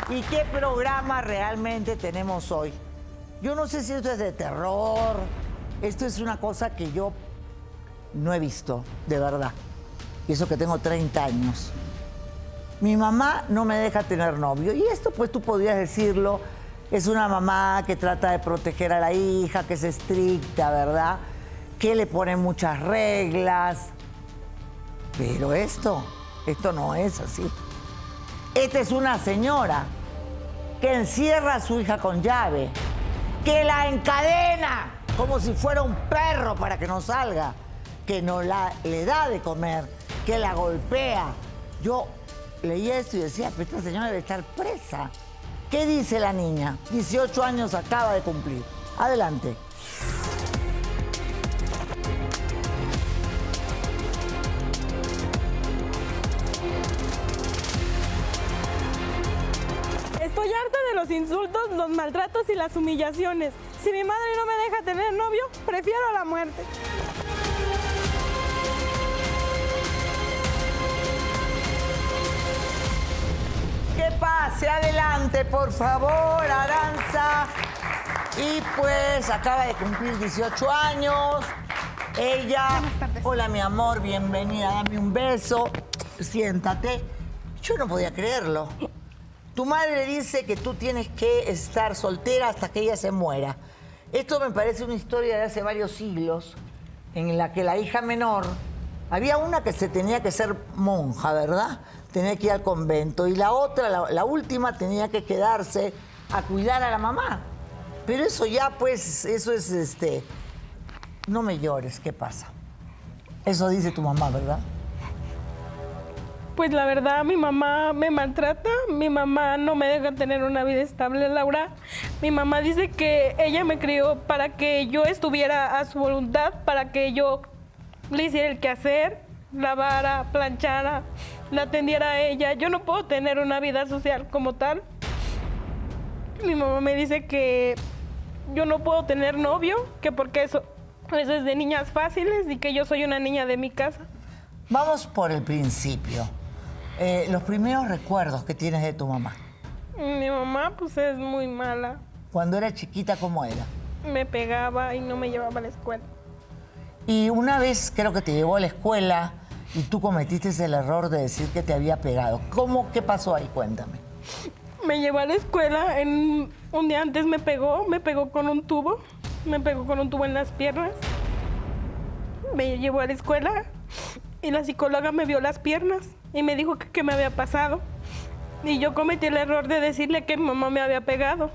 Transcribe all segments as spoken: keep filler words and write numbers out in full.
¿Y qué programa realmente tenemos hoy? Yo no sé si esto es de terror. Esto es una cosa que yo no he visto, de verdad. Y eso que tengo treinta años. Mi mamá no me deja tener novio. Y esto, pues, tú podrías decirlo, es una mamá que trata de proteger a la hija, que es estricta, ¿verdad? Que le pone muchas reglas. Pero esto, esto no es así. Esta es una señora que encierra a su hija con llave, que la encadena como si fuera un perro para que no salga, que no la, le da de comer, que la golpea. Yo leí esto y decía, pero esta señora debe estar presa. ¿Qué dice la niña? dieciocho años acaba de cumplir. Adelante. Estoy harta de los insultos, los maltratos y las humillaciones. Si mi madre no me deja tener novio, prefiero la muerte. Que pase adelante, por favor, Aranza. Y pues acaba de cumplir dieciocho años. Ella, hola mi amor, bienvenida, dame un beso. Siéntate. Yo no podía creerlo. Tu madre dice que tú tienes que estar soltera hasta que ella se muera. Esto me parece una historia de hace varios siglos, en la que la hija menor, había una que se tenía que ser monja, ¿verdad? Tenía que ir al convento, y la otra, la, la última, tenía que quedarse a cuidar a la mamá. Pero eso ya, pues, eso es, este... No me llores, ¿qué pasa? Eso dice tu mamá, ¿verdad? Pues la verdad, mi mamá me maltrata, mi mamá no me deja tener una vida estable, Laura. Mi mamá dice que ella me crió para que yo estuviera a su voluntad, para que yo le hiciera el quehacer, lavara, planchara, la atendiera a ella. Yo no puedo tener una vida social como tal. Mi mamá me dice que yo no puedo tener novio, que porque eso, eso es de niñas fáciles y que yo soy una niña de mi casa. Vamos por el principio. Eh, los primeros recuerdos que tienes de tu mamá. Mi mamá, pues, es muy mala. Cuando era chiquita, ¿cómo era? Me pegaba y no me llevaba a la escuela. Y una vez creo que te llevó a la escuela y tú cometiste el error de decir que te había pegado. ¿Cómo? ¿Qué pasó ahí? Cuéntame. Me llevó a la escuela, en, un día antes me pegó, me pegó con un tubo, me pegó con un tubo en las piernas. Me llevó a la escuela y la psicóloga me vio las piernas y me dijo que qué me había pasado. Y yo cometí el error de decirle que mi mamá me había pegado.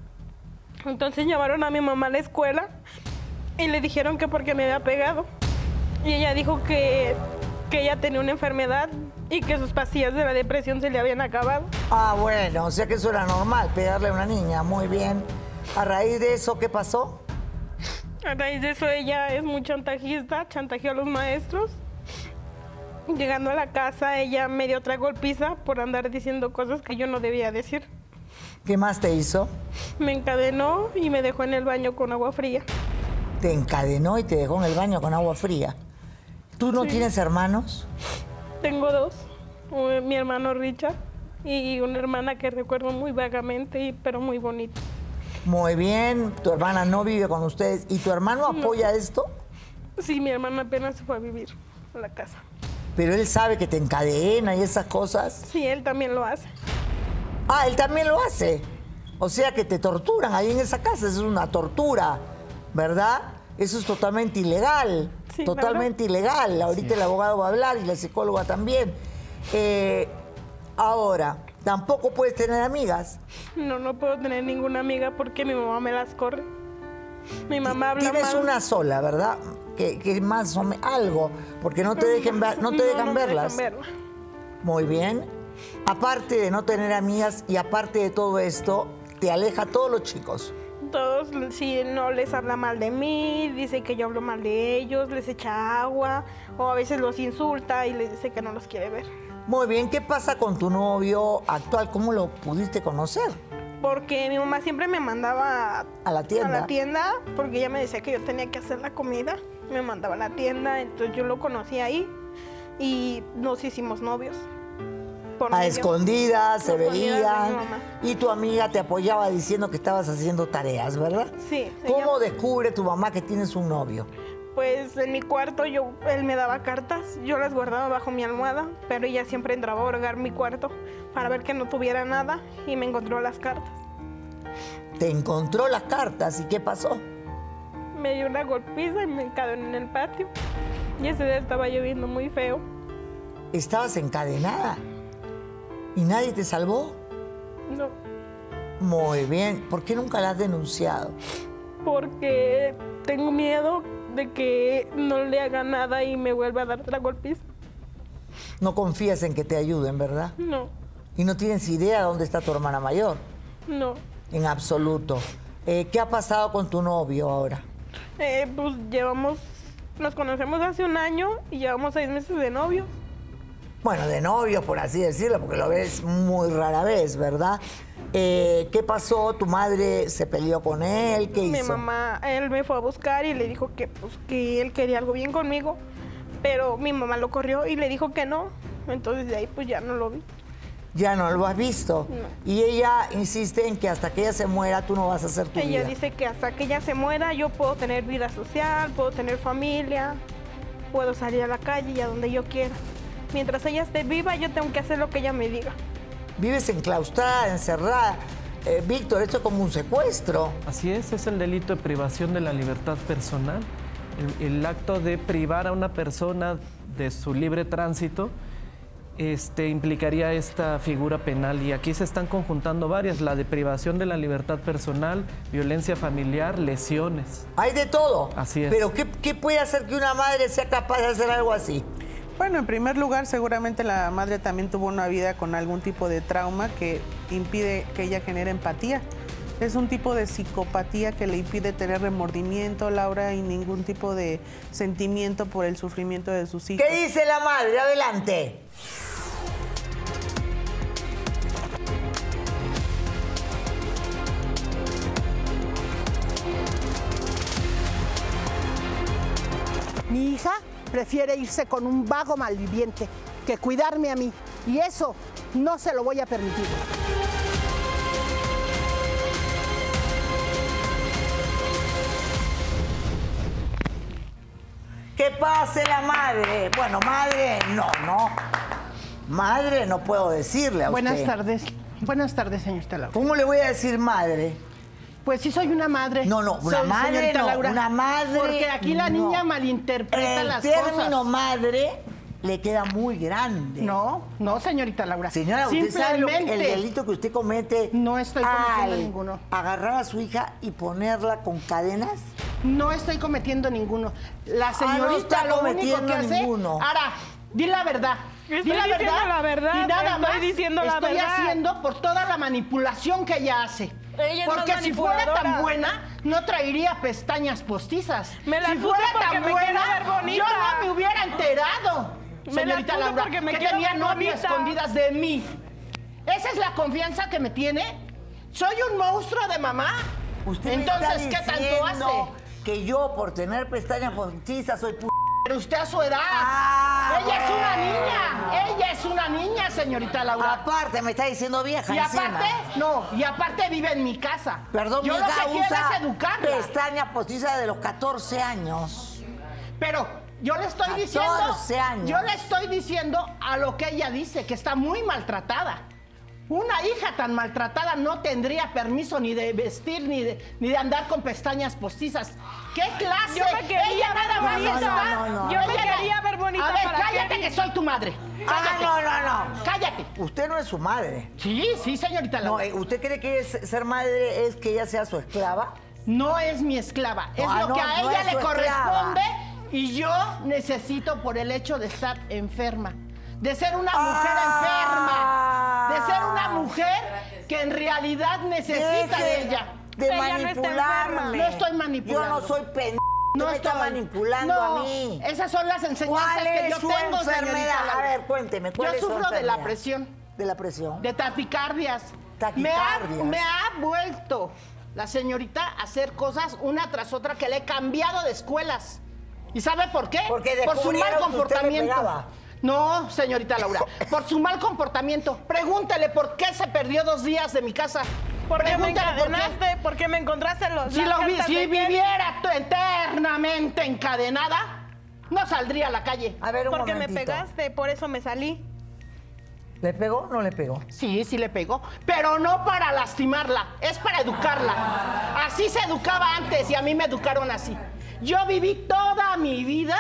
Entonces llevaron a mi mamá a la escuela y le dijeron que porque me había pegado. Y ella dijo que, que ella tenía una enfermedad y que sus pastillas de la depresión se le habían acabado. Ah, bueno, o sea que eso era normal, pegarle a una niña. Muy bien. A raíz de eso, ¿qué pasó? A raíz de eso ella es muy chantajista, chantajeó a los maestros. Llegando a la casa, ella me dio otra golpiza por andar diciendo cosas que yo no debía decir. ¿Qué más te hizo? Me encadenó y me dejó en el baño con agua fría. Te encadenó y te dejó en el baño con agua fría. ¿Tú no Sí. tienes hermanos? Tengo dos, mi hermano Richard y una hermana que recuerdo muy vagamente, pero muy bonita. Muy bien, tu hermana no vive con ustedes. ¿Y tu hermano apoya No. esto? Sí, mi hermano apenas se fue a vivir a la casa. Pero él sabe que te encadena y esas cosas. Sí, él también lo hace. Ah, él también lo hace. O sea que te torturan ahí en esa casa. Eso es una tortura, ¿verdad? Eso es totalmente ilegal. Sí, totalmente claro. ilegal. Ahorita Sí. el abogado va a hablar y la psicóloga también. Eh, ahora, tampoco puedes tener amigas. No, no puedo tener ninguna amiga porque mi mamá me las corre. Mi mamá habla Tienes mal. una sola, ¿verdad? Que, que más o menos algo, porque no te dejen ver, no te dejan no me verlas. dejan verla. Muy bien. Aparte de no tener amigas y aparte de todo esto, te aleja a todos los chicos. Todos, si no les habla mal de mí, dice que yo hablo mal de ellos, les echa agua, o a veces los insulta y les dice que no los quiere ver. Muy bien. ¿Qué pasa con tu novio actual? ¿Cómo lo pudiste conocer? Porque mi mamá siempre me mandaba A la tienda. a la tienda, porque ella me decía que yo tenía que hacer la comida. Me mandaba a la tienda, entonces yo lo conocí ahí y nos hicimos novios. por A medio. escondidas, se A escondidas de mi veían. mamá. Y tu amiga te apoyaba diciendo que estabas haciendo tareas, ¿verdad? Sí. ¿Cómo ella- descubre tu mamá que tienes un novio? Pues en mi cuarto yo, él me daba cartas, yo las guardaba bajo mi almohada, pero ella siempre entraba a hurgar mi cuarto para ver que no tuviera nada y me encontró las cartas. Te encontró las cartas y ¿qué pasó? Me dio una golpiza y me encadenó en el patio. Y ese día estaba lloviendo muy feo. Estabas encadenada y nadie te salvó. No, Muy bien. ¿Por qué nunca la has denunciado? porque tengo miedo de que no le haga nada y me vuelva a dar otra golpiza. No confías en que te ayuden, ¿verdad? No, Y no tienes idea dónde está tu hermana mayor. no. En absoluto. Eh, ¿Qué ha pasado con tu novio ahora? Eh, pues llevamos, nos conocemos hace un año y llevamos seis meses de novio. Bueno, de novio, por así decirlo, porque lo ves muy rara vez, ¿verdad? Eh, ¿Qué pasó? ¿Tu madre se peleó con él? ¿Qué Mi hizo? mamá, él me fue a buscar y le dijo que, pues, que él quería algo bien conmigo, pero mi mamá lo corrió y le dijo que no. Entonces de ahí pues ya no lo vi. Ya no lo has visto. No. Y ella insiste en que hasta que ella se muera tú no vas a hacer tu Ella vida. dice que hasta que ella se muera yo puedo tener vida social, puedo tener familia, puedo salir a la calle y a donde yo quiera. Mientras ella esté viva yo tengo que hacer lo que ella me diga. Vives enclaustrada, encerrada. Eh, Víctor, esto es como un secuestro. Así es, es el delito de privación de la libertad personal. El, el acto de privar a una persona de su libre tránsito este, implicaría esta figura penal. Y aquí se están conjuntando varias, la de privación de la libertad personal, violencia familiar, lesiones. Hay de todo. Así es. Pero ¿qué, qué puede hacer que una madre sea capaz de hacer algo así? Bueno, en primer lugar, seguramente la madre también tuvo una vida con algún tipo de trauma que impide que ella genere empatía. Es un tipo de psicopatía que le impide tener remordimiento, Laura, y ningún tipo de sentimiento por el sufrimiento de sus hijos. ¿Qué dice la madre? Adelante. Mi hija prefiere irse con un vago malviviente que cuidarme a mí. Y eso no se lo voy a permitir. ¿Qué pase la madre? Bueno, madre, no, no. Madre, no puedo decirle a Buenas usted. tardes. Buenas tardes, señorita Laura. ¿Cómo le voy a decir madre? Pues sí soy una madre. No, no, una Soy, madre señorita no, Laura, una madre Porque aquí la no. niña malinterpreta El las término cosas. madre le queda muy grande. No, no, señorita Laura. Señora, ¿usted sabe lo que- el Simplemente delito que usted comete? No estoy cometiendo al ninguno. agarrar a su hija y ponerla con cadenas. no estoy cometiendo ninguno. La Ah, no señorita está lo único cometiendo que hace... ninguno. Ahora, di la verdad. Estoy di la diciendo verdad. la verdad, Y nada estoy más diciendo la estoy verdad. haciendo por toda la manipulación que ella hace. Ella es más Porque si fuera tan manipuladora. buena, no traería pestañas postizas. Me las si puse fuera porque tan me buena, quiero ver bonita. yo no me hubiera enterado. Me Señorita las puse Laura, porque me que quiero tenía ver novias bonita. escondidas de mí. ¿Esa es la confianza que me tiene? ¿Soy un monstruo de mamá? Usted me Entonces, está ¿qué tanto diciendo hace? que yo, por tener pestañas postizas, soy p... Pero usted a su edad. Ah, ella es una bueno. niña. Ella es una niña, señorita Laura. Aparte, me está diciendo vieja y encima. aparte, no, y aparte vive en mi casa. Perdón, yo mi lo hija que quiero usa es educarla. pestañas postizas de los catorce años. Pero yo le estoy diciendo, catorce años. yo le estoy diciendo a lo que ella dice, que está muy maltratada. Una hija tan maltratada no tendría permiso ni de vestir ni de, ni de andar con pestañas postizas. ¿Qué clase? Yo me quería ella ver nada más bonita. está- No, no, no, Yo no. me Ella- quería ver bonita A ver, para cállate Kevin. que soy tu madre. Ah, Cállate. no, no, no. Cállate. Usted no es su madre. Sí, sí, señorita No, Laura. eh, ¿usted cree que es- ser madre es que ella sea su esclava? No es mi esclava, es Ah, lo no, que a no ella es le su corresponde esclava. y yo necesito por el hecho de estar enferma, de ser una mujer Ah. enferma, de ser una mujer que en realidad necesita Deje de ella. De Ella no está manipularme. enferma. No estoy manipulando. Yo no soy pendejo. No me está estoy- manipulando No, a mí. Esas son las enseñanzas ¿Cuál que es yo su tengo, señorita enfermedad? Laura. A ver, cuénteme, ¿cuál Yo es su sufro de la enfermedad? presión, ¿De la presión? de taquicardias. Taquicardias. Me ha, me ha vuelto la señorita a hacer cosas una tras otra que le he cambiado de escuelas. ¿Y sabe por qué? Porque por su mal descubrieron que usted le comportamiento. pegaba. No, señorita Laura, por su mal comportamiento. Pregúntele por qué se perdió dos días de mi casa. ¿Por qué me Pregúntale por qué. encadenaste? ¿Por qué me encontraste los Si, las lo vi- cartas si de piel? viviera tú eternamente encadenada, no saldría a la calle. A ver, un Porque me momentito. pegaste, por eso me salí. ¿Le pegó o no le pegó? Sí, sí le pegó, pero no para lastimarla, es para educarla. Así se educaba antes y a mí me educaron así. Yo viví toda mi vida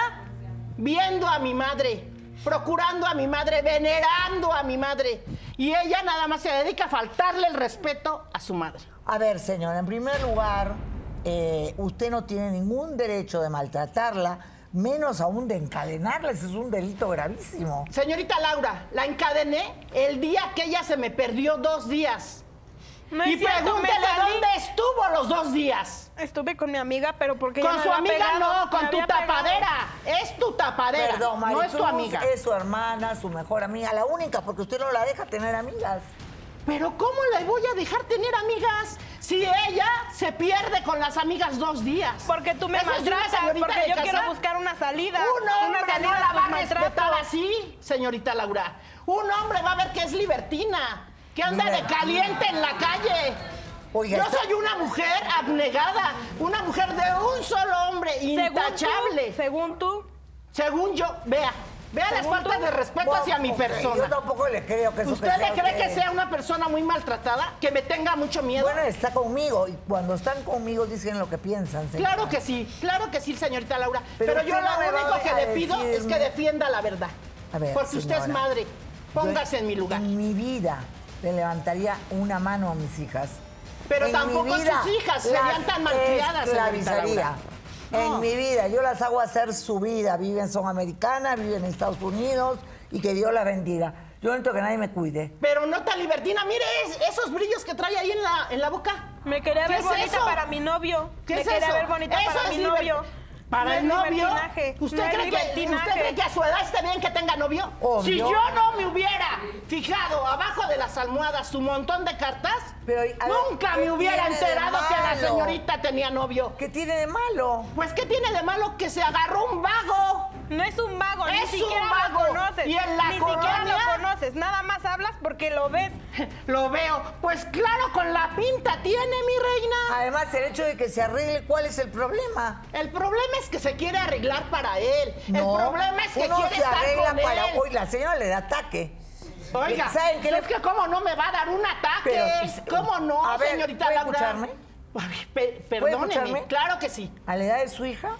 viendo a mi madre, procurando a mi madre, venerando a mi madre. Y ella nada más se dedica a faltarle el respeto a su madre. A ver, señora, en primer lugar, eh, usted no tiene ningún derecho de maltratarla, menos aún de encadenarla. Ese es un delito gravísimo. Señorita Laura, la encadené el día que ella se me perdió dos días. No y es cierto, me pregúntele salí. dónde estuvo los dos días. Estuve con mi amiga, pero porque ella Con me su había amiga pegado, no, me con tu había pegado. tapadera. Es tu tapadera, Perdón, no es tu Maricruz amiga. es su hermana, su mejor amiga, la única, porque usted no la deja tener amigas. Pero ¿cómo le voy a dejar tener amigas si ella se pierde con las amigas dos días? Porque tú me ¿Esa es una maltratas, señorita porque de yo casa? quiero buscar una salida. Un hombre una salida no a la tus va a maltratos. respetar así, señorita Laura. Un hombre va a ver que es libertina, que anda de Libertina. caliente en la calle. Oiga, Yo está- soy una mujer abnegada, una mujer de un solo hombre, Según intachable. tú, según tú, Según yo, vea, vea las Según faltas tú, de respeto Bueno, hacia mi ok, persona. Yo tampoco le creo que eso ¿Usted que le sea cree que usted. sea una persona muy maltratada? ¿Que me tenga mucho miedo? Bueno, está conmigo y cuando están conmigo dicen lo que piensan, señora. Claro que sí, claro que sí, señorita Laura. Pero Pero, yo usted no lo me va único a que le pido decirme- es que defienda la verdad. A ver, Porque usted es señora, madre. Póngase yo en mi lugar. En mi vida le levantaría una mano a mis hijas. Pero En mi tampoco vida sus hijas las serían tan malcriadas, señorita esclavizaría. Laura. En No. mi vida, yo las hago hacer su vida. Viven, son americanas, viven en Estados Unidos y que Dios las bendiga. Yo no necesito que nadie me cuide. Pero no tan libertina. Mire es- esos brillos que trae ahí en la, en la boca. me quería ¿Qué ver es bonita eso? para mi novio. ¿Qué me es quería eso? ver bonita Eso para es mi liber- novio. ¿Para No el es novio? libertinaje, ¿Usted, no es cree que, libertinaje. ¿Usted cree que a su edad esté bien que tenga novio? Obvio. Si yo no me hubiera fijado abajo de las almohadas su montón de cartas, Pero, a ver, nunca ¿qué me hubiera tiene de enterado que la malo? señorita tenía novio. ¿Qué tiene de malo? Pues, ¿qué tiene de malo que se agarró un vago? No es un vago, Es ni siquiera un lo vago. conoces. ¿Y en la ni siquiera colonia? lo conoces. Nada más hablas porque lo ves. Lo veo. Pues claro, con la pinta tiene, mi reina. Además, el hecho de que se arregle, ¿cuál es el problema? El problema es que se quiere arreglar para él. No, el problema es que uno quiere se estar arregla con para él. hoy. La señora le da ataque. Oiga, ¿saben qué es le- que cómo no me va a dar un ataque. Pero, ¿Cómo no, a ver, señorita ¿puede Laura? escucharme? Ay, pe- ¿Puede perdóneme, escucharme? claro que sí. A la edad de su hija,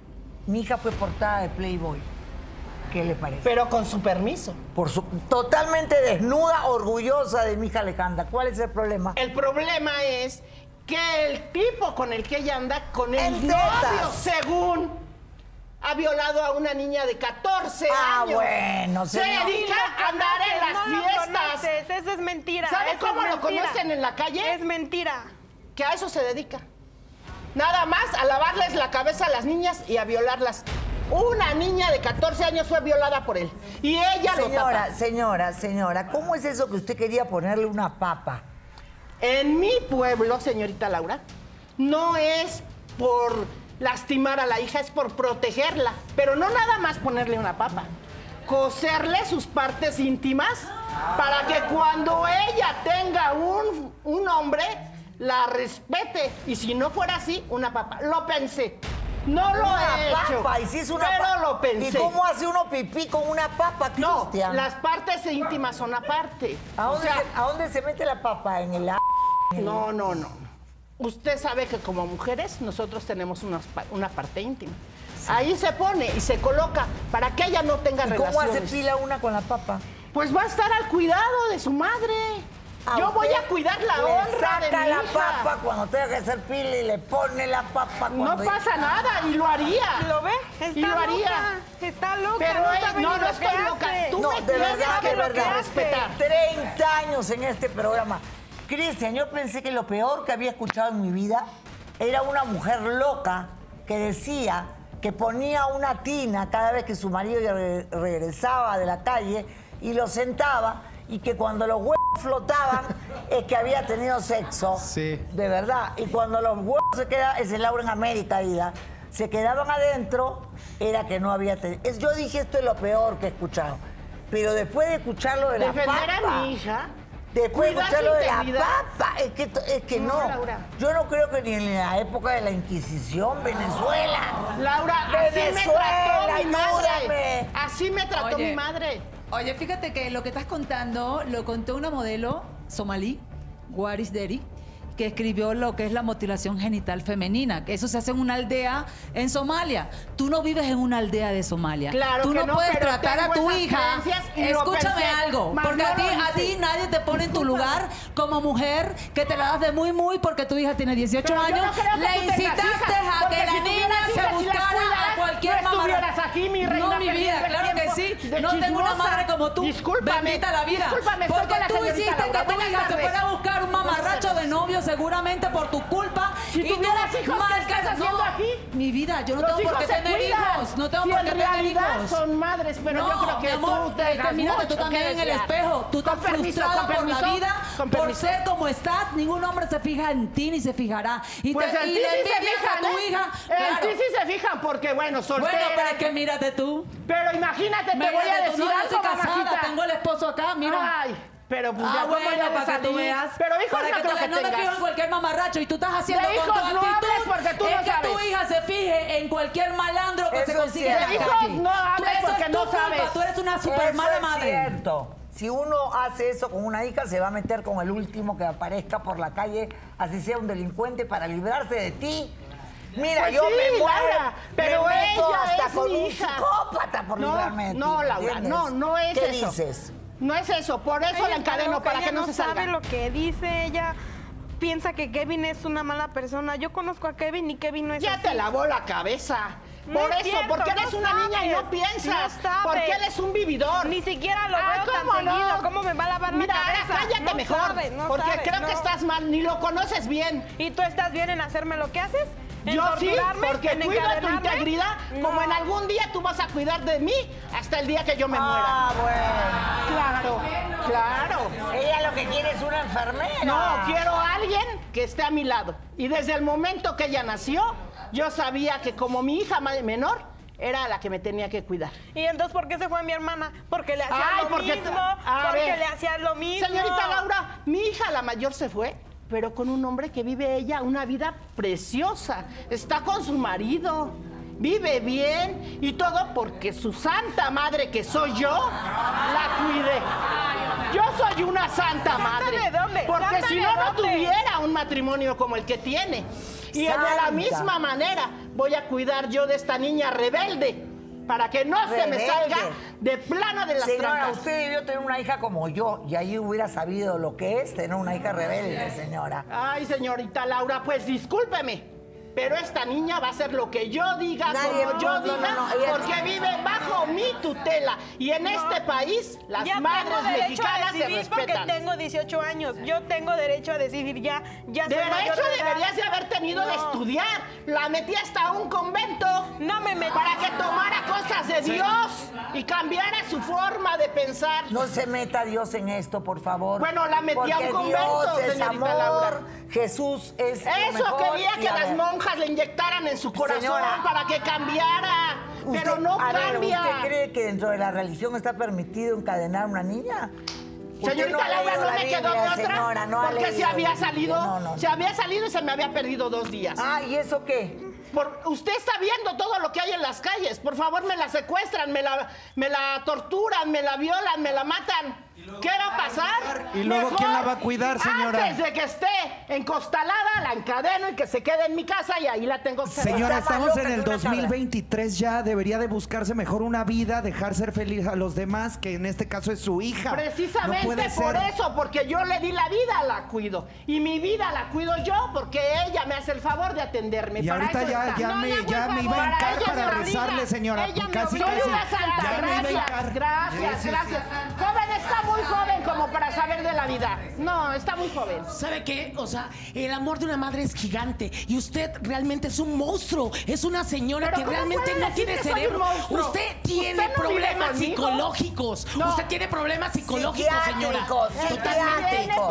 mi hija fue portada de Playboy. ¿Qué le parece? Pero con su permiso. Por su, totalmente desnuda, orgullosa de mi hija Alejandra. ¿Cuál es el problema? El problema es que el tipo con el que ella anda, con el En novio, tetas. según, ha violado a una niña de catorce Ah, años. bueno, Se señor. dedica a andar en las no fiestas. Lo conoces, eso es mentira. ¿Sabe eso es cómo lo mentira. conocen en la calle? Es mentira. Que a eso se dedica. Nada más a lavarles la cabeza a las niñas y a violarlas. Una niña de catorce años fue violada por él. Y ella lo Señora, tapa. señora, señora, ¿cómo es eso que usted quería ponerle una papa? En mi pueblo, señorita Laura, no es por lastimar a la hija, es por protegerla. Pero no nada más ponerle una papa. Coserle sus partes íntimas para que cuando ella tenga un, un hombre, la respete. Y si no fuera así, una papa. Lo pensé. No lo Una he hecho. papa, y si es una pero papa. lo pensé. ¿Y cómo hace uno pipí con una papa, No, Cristian? las partes íntimas son aparte. ¿A O dónde, sea, se, ¿A dónde se mete la papa? ¿En el a... no, no, no. Usted sabe que como mujeres nosotros tenemos unas pa- una parte íntima. Ahí se pone y se coloca para que ella no tenga ¿Y cómo relaciones. hace pila una con la papa? Pues va a estar al cuidado de su madre. ¿A Yo voy usted a cuidar la le honra saca de mi la hija. papa cuando tenga que hacer pila y le pone la papa No cuando... pasa nada y lo haría. ¿Lo ve? Está Y lo loca. haría. Está loca. Pero no él- sabe no, ni no lo estoy que loca. hace. Tú No, me de tienes verdad, que de lo verdad. respetar. treinta años en este programa. Cristian, yo pensé que lo peor que había escuchado en mi vida era una mujer loca que decía que ponía una tina cada vez que su marido ya re- regresaba de la calle y lo sentaba y que cuando los huevos flotaban es que había tenido sexo. Sí. De verdad. Y cuando los huevos se quedaban, ese es Laura en América, Ida, se quedaban adentro, era que no había tenido. Es- Yo dije, esto es lo peor que he escuchado. Pero después de escuchar lo de la Defender papa... a mi hija. Después de cuidar escuchar su lo de la integridad. papa, es que, es que no. No, Laura. Yo no creo que ni en la época de la Inquisición, Venezuela. Laura, así me Venezuela, trató mi madre. ayúdame. Así me trató Oye. mi madre. Oye, fíjate que lo que estás contando lo contó una modelo somalí, Waris Deri, que escribió lo que es la mutilación genital femenina, que eso se hace en una aldea en Somalia. Tú no vives en una aldea de Somalia. Claro Tú que no, no, puedes pero tratar a tengo tu esas hija. creencias y lo Escúchame pensé, algo, mas porque no a ti, lo a hice. ti nadie te pone en tu lugar como mujer que te la das de muy muy porque tu hija tiene dieciocho Pero yo años. no creo que Le tú tengas incitaste hijas, a porque que la si niña tuvieras se hijas y las buscara cuidaras, a cualquier no mamá. estuvieras aquí, mi reina, No, mi vida, perdiendo el claro que tiempo sí. de No tengo una chismosa. madre como tú. Discúlpame, Bendita la vida. discúlpame, estoy Porque con la tú señorita hiciste Laura. que tu Buenas hija se tardes. fuera a buscar un mamarracho de novio seguramente por tu culpa. Si y tú tuvieras hijos, ¿qué marcas- estás haciendo no, aquí? Mi vida, yo no Los tengo por hijos qué se tener cuidan. hijos. No tengo Si por en qué tener realidad hijos. son madres, pero no, yo creo que mi amor, tú te es que mírate tú también en el espejo. Tú estás Con permiso, frustrada con por la permiso, vida, con por permiso. ser como estás. Ningún hombre se fija en ti ni se fijará. Y, Pues te, en y ti le sí se envidias fijan, a tu ¿eh? hija. En Claro. ti sí se fijan porque, bueno, soltera. Bueno, pero es que mírate tú. Pero imagínate, te Mírate voy a tú, decir no, yo algo, soy casada, mamacita. tengo el esposo acá, mira. Ay, pero pues Ah, ya, ¿cómo bueno, ya para ves que a tú mí? veas. Pero hijos Para no que tú creo que veas, no me fijo tengas. en cualquier mamarracho y tú estás haciendo De con tu hijos no actitud hables porque tú es no que tu sabes. hija se fije en cualquier malandro que Eso se es consigue en la cierto. calle. De hijos no hables Tú- eso porque es tu no culpa, sabes. tú eres una super Eso mala es madre. cierto. Si uno hace eso con una hija, se va a meter con el último que aparezca por la calle, así sea un delincuente, para librarse de ti. Mira, Pues yo sí, me muero, Laura, pero me meto ella hasta es con mi un hija. psicópata por No, librarme de ti. no, ¿me Laura, entiendes? no, no es ¿Qué eso. dices? No es eso, por eso Ella la está encadeno, loca, para que ella no se sabe salga. lo que dice, ella piensa que Kevin es una mala persona. Yo conozco a Kevin y Kevin no es Ya así. te lavó la cabeza. No Por es eso, cierto, porque eres no una niña y no sabes, piensas. no sabes. Porque él es un vividor. Ni siquiera lo Ah, veo tan ¿cómo no? seguido. ¿Cómo me va a lavar Mira, la cabeza? ahora cállate No mejor. sabe, no porque sabe, creo no. que estás mal, ni lo conoces bien. ¿Y tú estás bien en hacerme lo que haces? ¿En Yo sí, torturarme? porque ¿En cuido tu encadenarme? integridad. Como No. en algún día tú vas a cuidar de mí hasta el día que yo me Ah, bueno. muera. Claro, claro. Ella lo que quiere es una enfermera. No, quiero a alguien que esté a mi lado. Y desde el momento que ella nació, yo sabía que como mi hija ma- menor, era la que me tenía que cuidar. ¿Y entonces por qué se fue a mi hermana? Porque le hacía Ay, lo porque- mismo. a Porque ver. le hacía lo mismo. Señorita Laura, mi hija la mayor se fue, pero con un hombre que vive ella una vida preciosa. Está con su marido, vive bien y todo porque su santa madre, que soy yo, la cuidé. Yo soy una santa madre. de dónde? Porque ¿Santa si de no, no dónde? tuviera un matrimonio como el que tiene. Y de Santa. la misma manera voy a cuidar yo de esta niña rebelde para que no se me Rebelde. salga de plano de las Señora, trancas. usted debió tener una hija como yo y ahí hubiera sabido lo que es tener una hija rebelde, señora. Ay, señorita Laura, pues discúlpeme, pero esta niña va a hacer lo que yo diga, Nadie- como yo no, no, diga, no, no, ella- porque vive bajo mi tutela. Y en este país, las Ya madres tengo derecho a mexicanas se decidir porque respetan. tengo dieciocho años. Yo tengo derecho a decidir ya. Ya soy mayor Derecho de edad. deberías de haber tenido de No. estudiar. La metí hasta un convento. No me metí. Para que tomara cosas de Dios y cambiara su forma de pensar. No se meta Dios en esto, por favor. Bueno, la metí a un Porque convento, Dios es señorita amor, Laura. Jesús es lo Eso mejor, quería y que a las ver, monjas le inyectaran en su corazón Señora, para que cambiara. usted- Pero no a ver, cambia. ¿usted cree que dentro de la religión está permitido encadenar a una niña? Usted Señorita no ha Laura, leído no la me quedó Biblia, de otra. señora, no ha porque se leído había la Biblia. salido. No, no, no. Se había salido y se me había perdido dos días. Ah, ¿y eso qué? Por- usted está viendo todo lo que hay en las calles. Por favor, me la secuestran, me la, me la torturan, me la violan, me la matan. ¿Qué va a pasar? ¿Y luego Mejor, quién la va a cuidar, señora? Antes de que esté encostalada, la encadeno y que se quede en mi casa y ahí la tengo que Señora, Está más estamos loca en que el una dos mil veintitrés ya, debería de buscarse mejor una vida, dejar ser feliz a los demás, que en este caso es su hija. Precisamente no puede por ser. eso, porque yo le di la vida, la cuido. Y mi vida la cuido yo porque ella me hace el favor de atenderme. Y Para ahorita eso ya, está. ya No me, le hago ya el me iba a favor, hincar ella se para obliga. rezarle, señora. Ella me Casi, obliga. Soy casi. una santa, Ya me iba a gracias, hincar. gracias, Sí, sí, sí. gracias. Joven, está muy joven como para saber de la vida. No, está muy joven. ¿Sabe qué? O sea, el amor de una madre es gigante y usted realmente es un monstruo. Es una señora Pero que ¿cómo realmente puede no decir tiene que soy un cerebro. monstruo? Usted tiene ¿Usted no vive problemas conmigo? psicológicos. No. Usted tiene problemas psicológicos, señora. Psiquiátricos, Totalmente. Tiene problemas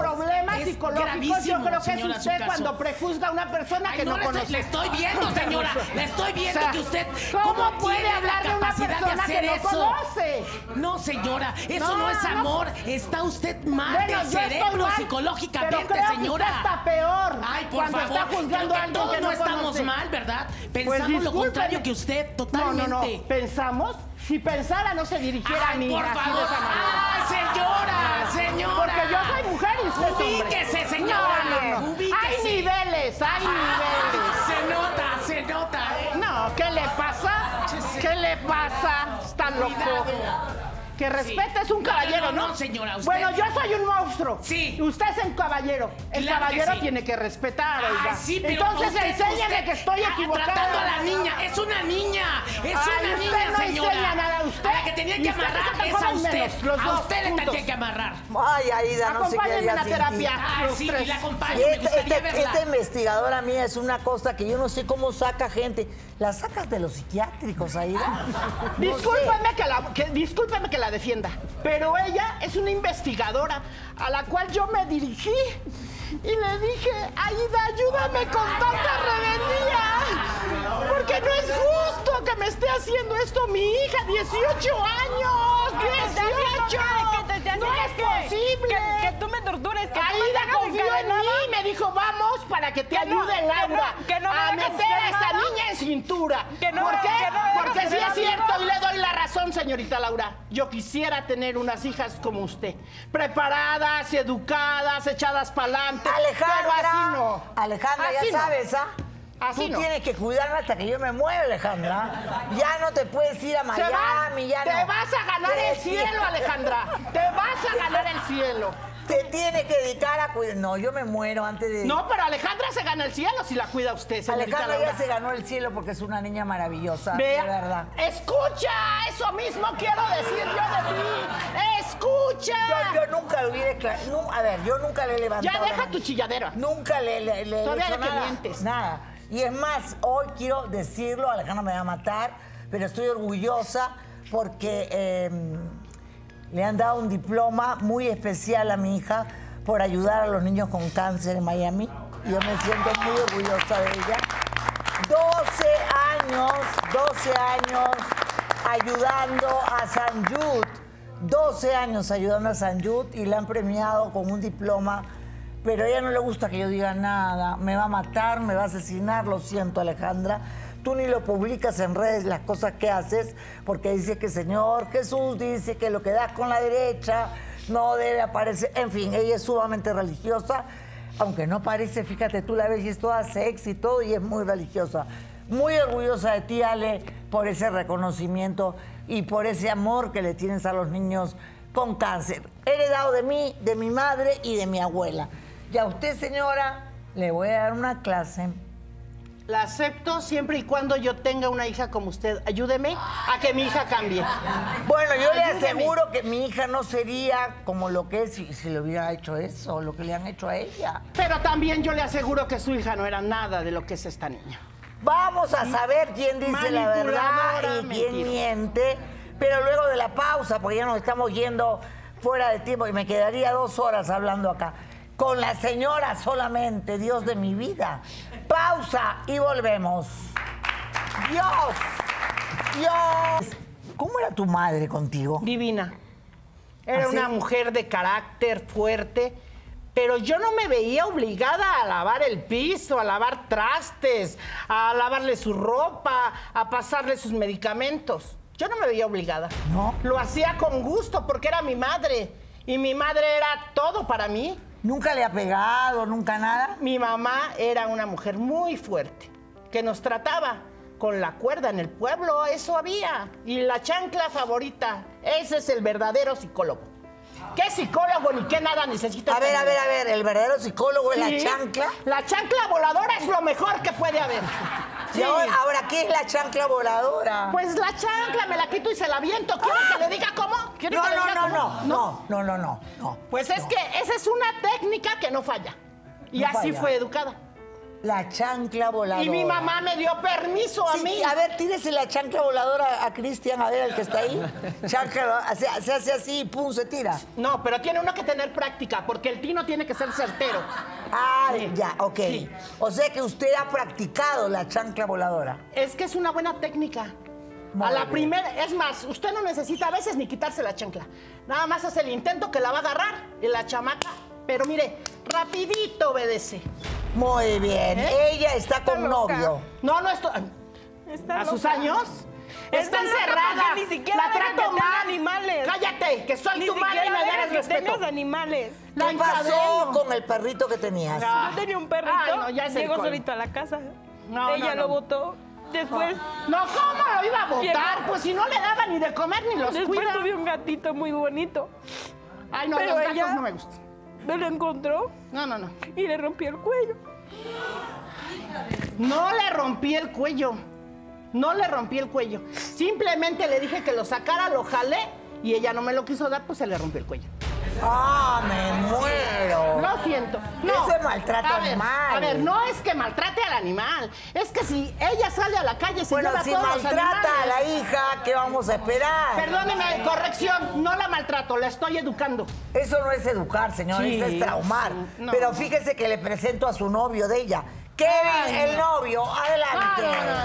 problemas Es psicológicos yo gravísimo, creo que es señora, su usted caso. cuando prejuzga a una persona Ay, que no, no, le, conoce. estoy, le estoy viendo, señora. Le estoy viendo O sea, que usted. ¿cómo puede tiene hablar la de una capacidad de persona hacer que no eso? conoce? No, señora, eso no, No, es no. amor. Está usted mal Bueno, de yo estoy cerebro mal, psicológicamente, pero creo señora. Que usted está peor. Ay, por cuando favor. está juzgando Creo a que alguien todos que no no estamos conoce. mal, ¿verdad? Pues Pensamos lo discúlpeme. contrario que usted, totalmente. No, no, no. ¿Pensamos? Si pensara no se dirigiera a Ay, mí por así favor. de esa manera. Ay, señora, señora. Porque yo soy mujer y usted es hombre. Ubíquese, señora. No, no, no. Ubíquese. Hay niveles, hay niveles. Se nota, se nota. No, ¿qué le pasa? ¿Qué le pasa? Está loco. Cuidado. Que respete, Sí. es un No, caballero, no, ¿no? no, señora, usted- Bueno, yo soy un monstruo. Sí. Usted es un caballero. El Claro que caballero sí. tiene que respetar, Ay, oiga. sí, pero Entonces usted- enséñeme usted- que estoy ah, equivocada. Tratando a la niña, es una niña, es Ay, una usted niña, no señora. enseña nada, usted- A la que tenía y que usted amarrar se es a jodan usted. menos, los A dos usted le juntos. tenía que amarrar. Ay, Aida, no sé qué Acompáñenme a haría la sin ti. terapia. Ah, los sí, tres. y la acompaño, Y me esta, gustaría esta- verla. esta investigadora mía es una cosa que yo no sé cómo saca gente. ¿La sacas de los psiquiátricos, Aida? No sé. Discúlpeme que, la, que, discúlpeme que la defienda, pero ella es una investigadora a la cual yo me dirigí y le dije, Aida, ayúdame con tanta rebeldía, porque no es justo que me esté haciendo esto mi hija, dieciocho años, dieciocho, no es posible. Que, que tú me tortures, que tú me Aida tengas confió en encadenada. mí y me dijo, vamos para que te Que no, ayude que Laura no, que no me a dejes meter a hacer esta nada. niña en cintura. Que no ¿Por me- qué? que no me dejes Porque sí hacer es cierto amigos. y le doy la razón, señorita Laura. Yo quisiera tener unas hijas como usted, preparadas, educadas, echadas para adelante. Alejandra, Pero así no. Alejandra, Así ya no. sabes, ¿ah? Así Tú no. tienes que cuidarme hasta que yo me muera, Alejandra. Ya no te puedes ir a Se va. Miami, ya Te no. vas a ganar Te el cielo, Alejandra. Te vas a ganar el cielo. Te tienes que dedicar a cuidar. No, yo me muero antes de. No, pero Alejandra se gana el cielo si la cuida usted, señorita Alejandra Laura. ya se ganó el cielo porque es una niña maravillosa, Vea, de verdad. escucha, eso mismo quiero decir yo de ti. Escucha. Yo, yo nunca lo hubiera. cla- nu- A ver, yo nunca le he levantado. Ya la deja mano. tu chilladera. Nunca le, le, le- le he Todavía hecho de que nada. mientes. Nada. Y es más, hoy quiero decirlo, Alejandra me va a matar, pero estoy orgullosa porque eh, le han dado un diploma muy especial a mi hija por ayudar a los niños con cáncer en Miami. Y yo me siento muy orgullosa de ella. doce años, doce años ayudando a San Jude. doce años ayudando a San Jude y la han premiado con un diploma. Pero a ella no le gusta que yo diga nada. Me va a matar, me va a asesinar. Lo siento, Alejandra. Tú ni lo publicas en redes las cosas que haces porque dice que Señor Jesús dice que lo que das con la derecha no debe aparecer. En fin, ella es sumamente religiosa. Aunque no parece, fíjate, tú la ves y es toda sexy y todo y es muy religiosa. Muy orgullosa de ti, Ale, por ese reconocimiento y por ese amor que le tienes a los niños con cáncer. Heredado de mí, de mi madre y de mi abuela. Y a usted, señora, le voy a dar una clase. La acepto siempre y cuando yo tenga una hija como usted. Ayúdeme a que mi hija cambie. Bueno, yo le Ayúdeme. aseguro que mi hija no sería como lo que es si, si le hubiera hecho eso, lo que le han hecho a ella. Pero también yo le aseguro que su hija no era nada de lo que es esta niña. Vamos a saber quién dice la verdad Manipuladora, y quién mentira. miente, pero luego de la pausa, porque ya nos estamos yendo fuera de tiempo y me quedaría dos horas hablando acá. Con la señora solamente, Dios de mi vida. Pausa y volvemos. Dios, Dios. ¿Cómo era tu madre contigo? Divina. Era ¿Ah, sí? una mujer de carácter fuerte, pero yo no me veía obligada a lavar el piso, a lavar trastes, a lavarle su ropa, a pasarle sus medicamentos. Yo no me veía obligada. ¿No? Lo hacía con gusto porque era mi madre. Y mi madre era todo para mí. ¿Nunca le ha pegado, nunca nada? Mi mamá era una mujer muy fuerte, que nos trataba con la cuerda en el pueblo, eso había. Y la chancla favorita, ese es el verdadero psicólogo. ¿Qué psicólogo ni qué nada necesita? A ver, a ver, a ver, el verdadero psicólogo es la chancla. La chancla voladora es lo mejor que puede haber. Y ahora, ahora, ¿qué es la chancla voladora? Pues la chancla me la quito y se la aviento. ¿Quiere que le diga cómo? ¿Quiere No, que le no, diga no, cómo? no, no, no, no, no, no. Pues es no. que esa es una técnica que no falla. Y No así falla. fue educada. La chancla voladora. Y mi mamá me dio permiso a Sí, mí. a ver, tírese la chancla voladora a Cristian, a ver, el que está ahí. Chancla, se, se hace así y pum, se tira. No, pero tiene uno que tener práctica, porque el tino tiene que ser certero. Ah, Sí. ya, ok. Sí. O sea que usted ha practicado la chancla voladora. Es que es una buena técnica. Muy a la bien. primera, es más, usted no necesita a veces ni quitarse la chancla. Nada más hace el intento que la va a agarrar y la chamaca, pero mire, rapidito obedece. Muy bien. ¿Eh? Ella está con Está loca. novio. No, no estoy. Está ¿A sus loca. años? Está Está loca encerrada. porque ni siquiera La deja trato que tenga mal. animales. Cállate, que soy Ni tu madre y siquiera me deja debes que respeto. tengas animales. La ¿Qué pasó encadeno. con el perrito que tenías? Ah. Yo tenía un perrito, Ay, no, ya es el llegó colmo. solito a la casa. No, Ella no, no. lo botó. Después, No, ¿cómo lo iba a votar? Llegó. Pues si no le daba ni de comer ni los después cuida. tuve un gatito muy bonito. Ay, no, Pero los gatos ella- no me gustan. Me lo encontró No, no, no. y le rompió el cuello. No le rompí el cuello. No le rompí el cuello. Simplemente le dije que lo sacara, lo jalé y ella no me lo quiso dar, pues se le rompió el cuello. ¡Ah, me muero! Lo siento. No. Ese maltrato a ver, animal. A ver, no es que maltrate al animal. Es que si ella sale a la calle se Bueno, lleva si todos los maltrata a la animales. hija, ¿qué vamos a esperar? Perdóneme, corrección, no la maltrato, la estoy educando. Eso no es educar, señor, Sí, eso es traumar. sí, no. Pero fíjese que le presento a su novio de ella. Kevin, Ay, el no. novio, No, adelante. no, no, no,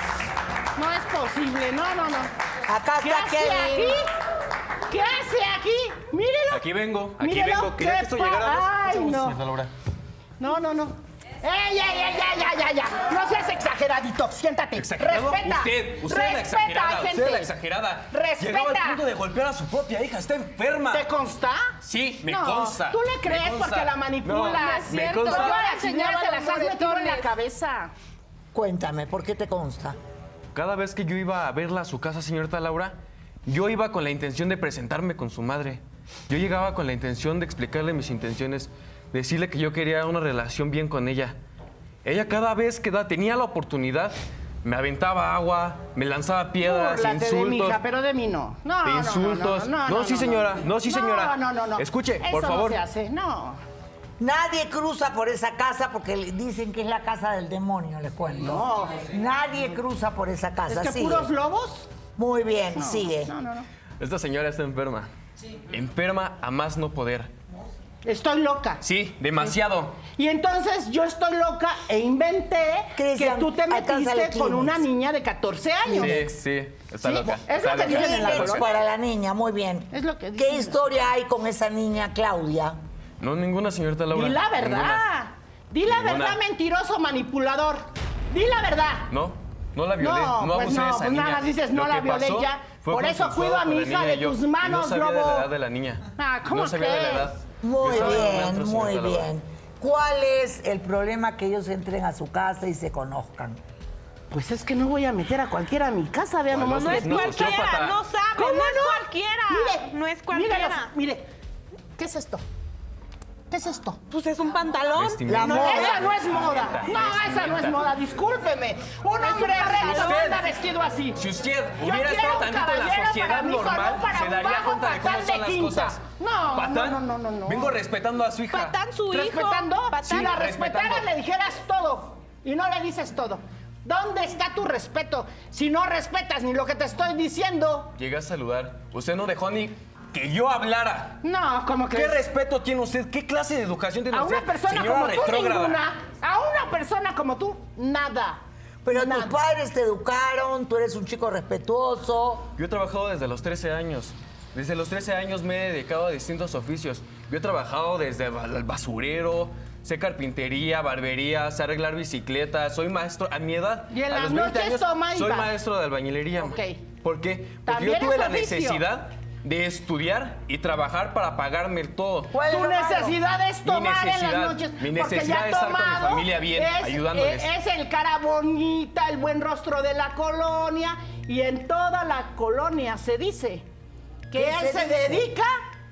no. No es posible, no, no, no. Acá ¿Qué está hace Kevin. aquí? ¿Qué hace aquí? Mírelo. Aquí vengo, aquí Mírelo, vengo. Quería qué que esto pa- llegara. Ay, Mucho gusto, no. señorita Laura. No, no, no. ¡Ey, ey, ey, ya, ya, ya, ya! No seas exageradito, siéntate. ¿Exagerado? Respeta. Usted, usted es la Respeta, exagerada, gente. usted es la exagerada. Respeta. Llegaba al punto de golpear a su propia hija, está enferma. ¿Te consta? Sí, me no, consta. Tú le me crees consta. porque la manipulas. No, es me cierto. consta. Todas las Enseñaba ideas se los las has metido en la moretones. cabeza. Cuéntame, ¿por qué te consta? Cada vez que yo iba a verla a su casa, señorita Laura, yo iba con la intención de presentarme con su madre. Yo llegaba con la intención de explicarle mis intenciones, decirle que yo quería una relación bien con ella. Ella cada vez que da- tenía la oportunidad, me aventaba agua, me lanzaba piedras, Búrlate de mi insultos. hija, pero de mí no. No, de no, no, insultos. No, no, no, sí, señora. no. No, sí, señora. No, no, no, no. Escuche, por Eso favor. no se hace, no. Nadie cruza por esa casa porque le dicen que es la casa del demonio, les cuento. No. Nadie cruza por esa casa. ¿Es que Sigue. puros lobos? Muy bien, sigue. No, no, no. Esta señora está enferma. Enferma a más no poder. Estoy loca. Sí, demasiado. Y entonces yo estoy loca e inventé Cristian, que tú te alcánzale metiste con Kleenex. una niña de catorce años. Sí, sí, está Sí, loca. es está lo que loca. dicen en la Kleenex colonia. para la niña, muy bien. Es lo que ¿Qué dicen. historia hay con esa niña Claudia? No, ninguna señorita Laura. Di la verdad. Ninguna. Di la Ninguna. verdad, mentiroso manipulador. Di la verdad. No, no la violé. No, No, pues abusé no, de esa pues niña. nada más dices, no Lo la que violé pasó ya. fue Por eso consensuado cuido a con mi la hija niña de y yo. tus manos, No sabía de lobo. la edad de la niña. Ah, ¿cómo No sabía de la crees? edad. Muy Yo estaba en el bien, antro, muy señorita Laura. bien. ¿Cuál es el problema que ellos entren a su casa y se conozcan? Pues es que no voy a meter a cualquiera a mi casa, vean Bueno, nomás. No es no, cualquiera, sociópata. no sabe, ¿Cómo no es no? cualquiera. Mire, no es cualquiera. mírelos, mire, ¿qué es esto? ¿Qué es esto? Pues es un pantalón. Vestimenta. La No, moda. esa no es moda. No, esa no es moda, discúlpeme. Un hombre recto no Usted- anda vestido así. Si usted Yo hubiera quiero estado un tantito en la caballero sociedad para mi hijo, normal, no para se un daría bajo cuenta de cómo patán son de las quinta. cosas. No, ¿Patán? no, no, no, no. Vengo respetando a su hija. Patán su hijo. ¿Respetando? Patán. Si la respetando. respetaras le dijeras todo y no le dices todo. ¿Dónde está tu respeto? Si no respetas ni lo que te estoy diciendo. Llegué a saludar. Usted no dejó ni que yo hablara. No, como que... ¿Qué respeto tiene usted? ¿Qué clase de educación tiene A usted? una persona señora como tú, retrógrada? ninguna. A una persona como tú, nada. Pero Nada. tus padres te educaron, tú eres un chico respetuoso. Yo he trabajado desde los trece años. Desde los trece años me he dedicado a distintos oficios. Yo he trabajado desde el basurero, sé carpintería, barbería, sé arreglar bicicletas, soy maestro a mi edad. Y en a las los veinte noches años, toma soy iba. maestro de albañilería. Ok. ¿Por qué? Porque También yo tuve es la oficio. necesidad de estudiar y trabajar para pagarme todo. ¿Cuál es Tu lo malo? necesidad es Mi tomar en necesidad, las noches. mi porque necesidad ya es estar con mi tomado familia bien, es, ayudándoles. Es, es el cara bonita, el buen rostro de la colonia. Y en toda la colonia se dice que ¿Qué él se se, dice? dedica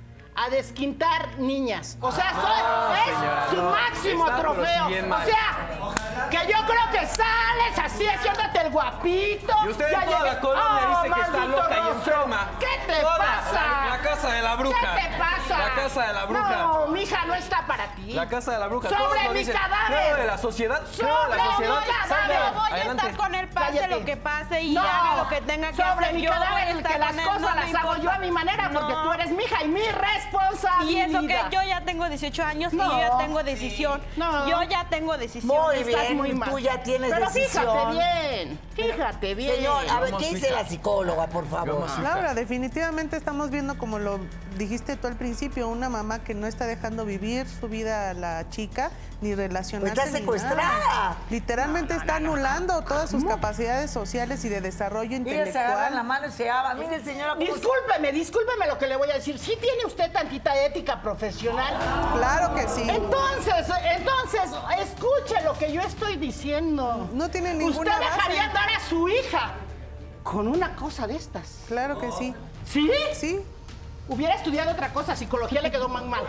a desquintar niñas. O sea, soy- Ah, es señora, su no, máximo está, pero sí trofeo. bien O mal. sea, que yo creo que sales así haciéndote el guapito. Y usted Ya en toda llegué- la colonia ¡Oh, dice que está maldito loca y rostro! enferma. ¿Qué te Toda pasa? La, la casa de la bruja. ¿Qué te pasa? La casa de la bruja. No, mija, no está para ti. La casa de la bruja. ¡Sobre todos lo mi dicen. cadáver! Creo de la sociedad. Creo de ¡Sobre la sociedad. mi cadáver! Salga, Yo voy a adelante. estar con él, pase Cállate. lo que pase y No, haga lo que tenga que sobre hacer. mi Yo voy a cadáver, estar que las con él, cosas no me las hago yo importa. a mi manera, porque No. tú eres mi hija y mi Y responsabilidad. eso que yo ya tengo dieciocho años No. y yo ya tengo decisión. No. Yo ya tengo decisión. Muy Estás bien, muy mal. tú ya tienes Pero decisión. fíjate bien, fíjate bien. Señor, a ver, Vamos, ¿qué dice hija. la psicóloga, por favor? Vamos, hija. Laura, definitivamente estamos viendo, como lo dijiste tú al principio, una mamá que no está dejando vivir su vida a la chica, ni relacionarse. Pues está ni secuestrada. nada. Literalmente está anulando todas sus capacidades sociales y de desarrollo Ellas se agarran la intelectual. mano y se aman. Mire, señora, ¿cómo se- Discúlpeme, discúlpeme lo que le voy a decir. ¿Sí tiene usted tantita ética profesional? Claro que sí. Entonces, entonces, escuche lo que yo estoy diciendo. No tiene ninguna ¿Usted dejaría base. andar a su hija con una cosa de estas? Claro que sí. ¿Sí? Sí. Hubiera estudiado otra cosa, psicología le quedó más mal.